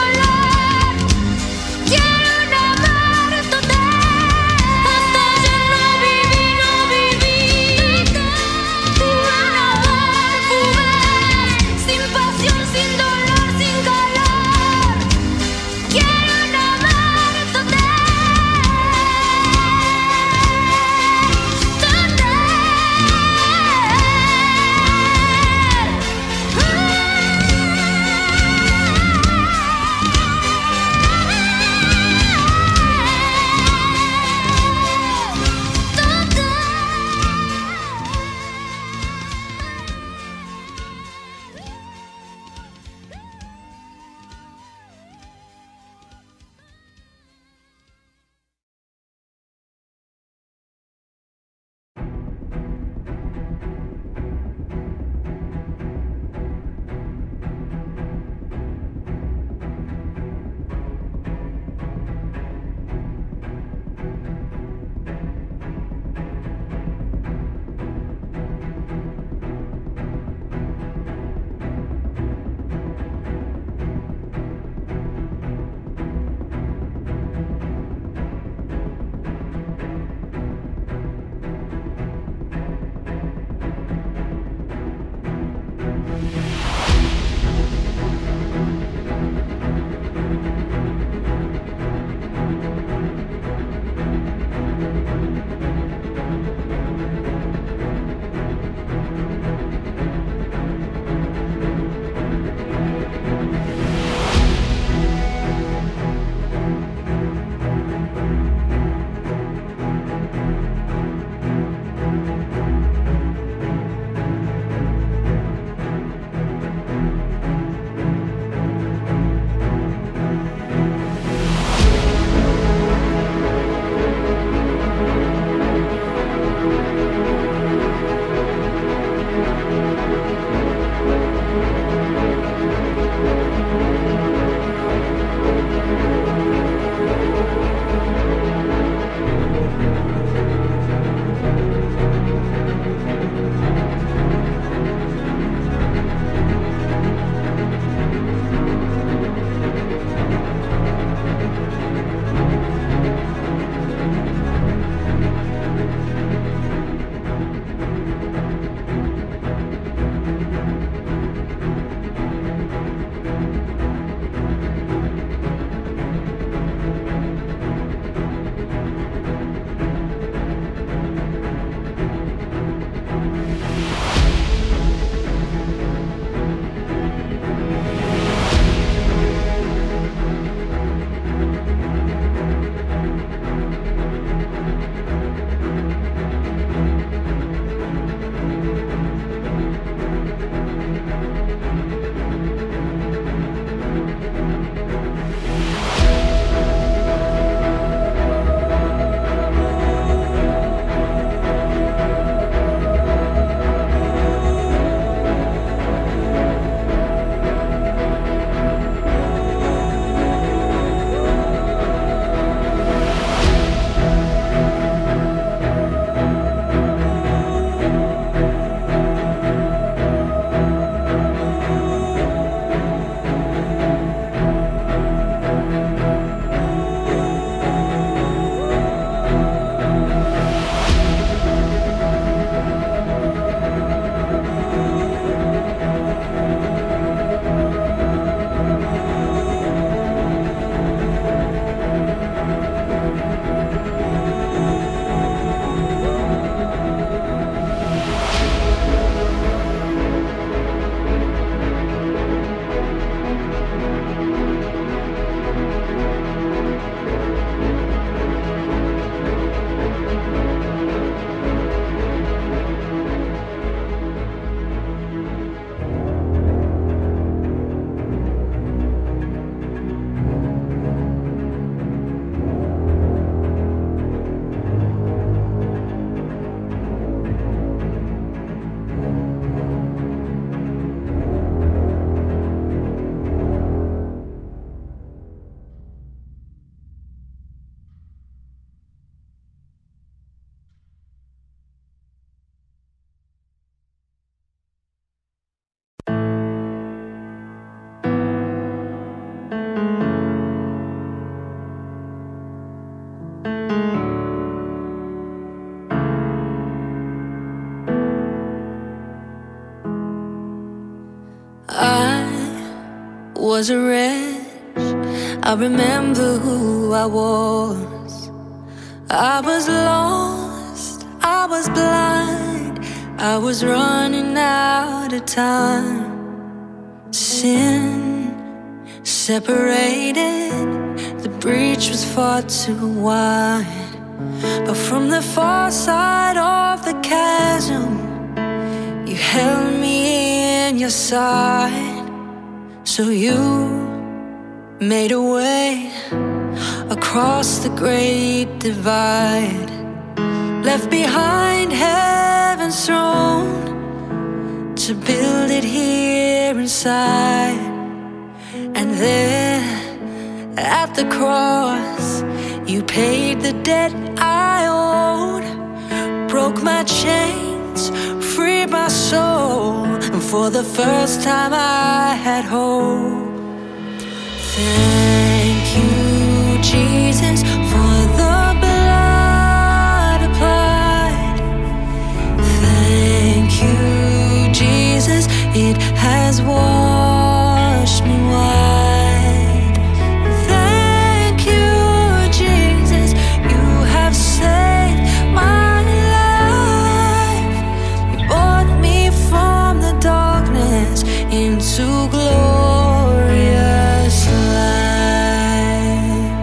[SPEAKER 6] I was a wretch. I remember who I was. I was lost, I was blind, I was running out of time. Sin separated, the breach was far too wide. But from the far side of the chasm, you held me in your side. So you made a way across the great divide, left behind heaven's throne to build it here inside. And there at the cross, you paid the debt I owed, broke my chains, freed my soul, and for the first time I had hope. Thank you, Jesus, for the blood applied. Thank you, Jesus, it has washed me white. Thank you, Jesus, you have saved my life. You brought me from the darkness into glorious light.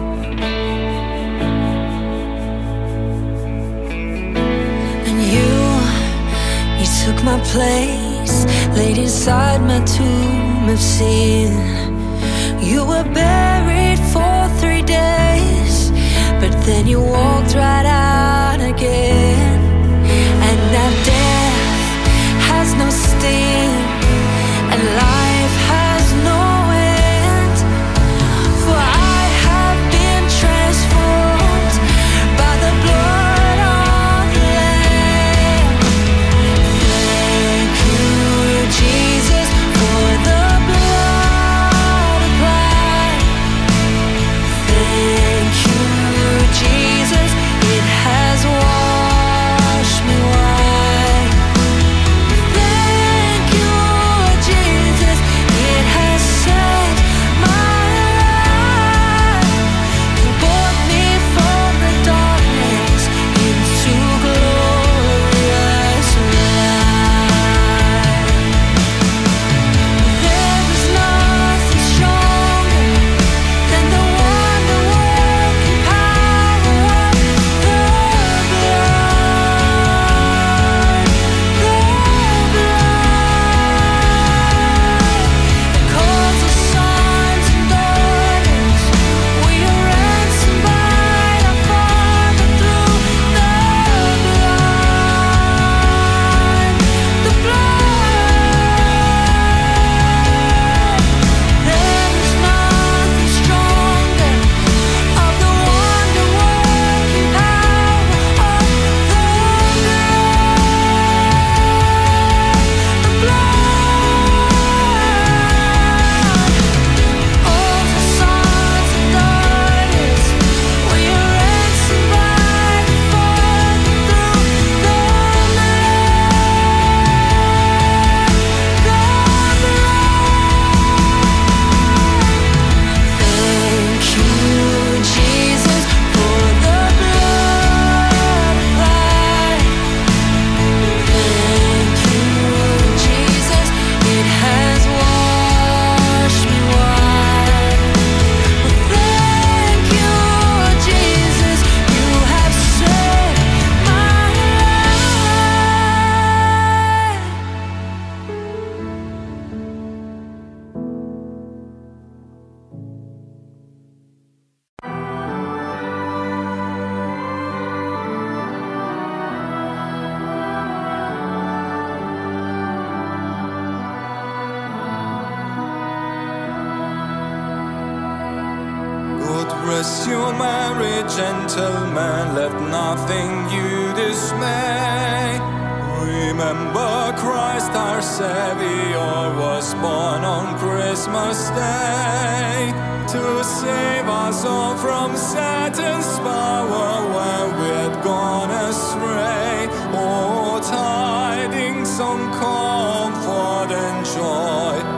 [SPEAKER 6] And you, you took my place, laid inside my tomb of sin. You were buried for three days, but then you walked right out again. And now death has no sting, and life has no end. For I have been transformed by the blood of the Lamb. Thank you, Jesus, for the blood applied. Thank you, Jesus, it has washed me white. Thank you, Jesus, it has saved my life. You brought me from the darkness into glorious light. There is nothing stronger than the wonder-working power of the blood, the blood. Calls us sons and daughters. We are ransomed by our Father through the blood, the blood. There is nothing stronger of the wonder-working power of the blood, the blood. All the sons and daughters, we are ransomed by the Father through the blood. Thank you, Jesus, for the blood applied. Thank you, Jesus, it has washed me white. Thank you, Jesus, you have saved my life.
[SPEAKER 7] God rest you, merry gentlemen, let nothing you dismay. Remember Christ our Savior was born on Christmas Day to save us all from Satan's power when we had gone astray. Oh, tidings of comfort and joy,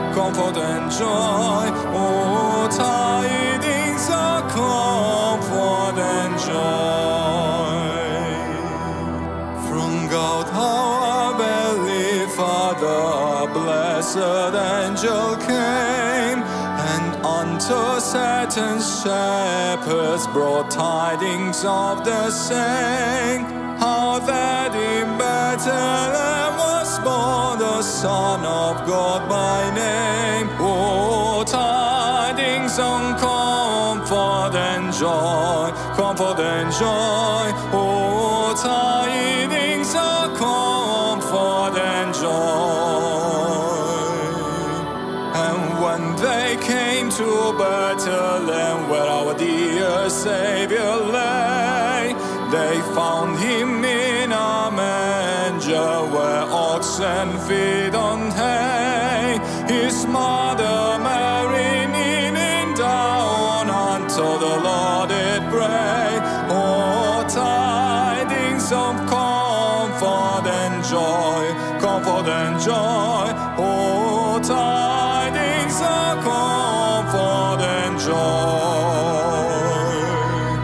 [SPEAKER 7] comfort and joy. Oh, tidings of comfort and joy. From God our Heavenly Father, a blessed angel came, and unto Satan's shepherds brought tidings of the same, how that in Bethlehem was born the Son of God by name. Oh, tidings of comfort and joy, comfort and joy. Oh, tidings of comfort and joy. And when they came to Bethlehem, where our dear Savior lay, they found him in a manger where oxen feed on hay. His mother Mary kneeling down unto the Lord did pray. Oh, tidings of comfort and joy, comfort and joy. Oh, tidings of comfort and joy.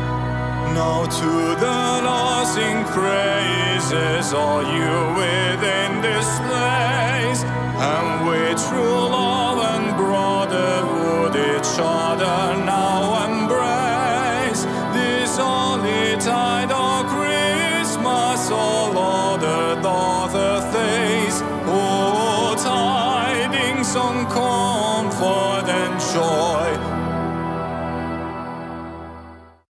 [SPEAKER 7] Now to the Lord sing praises, all you within.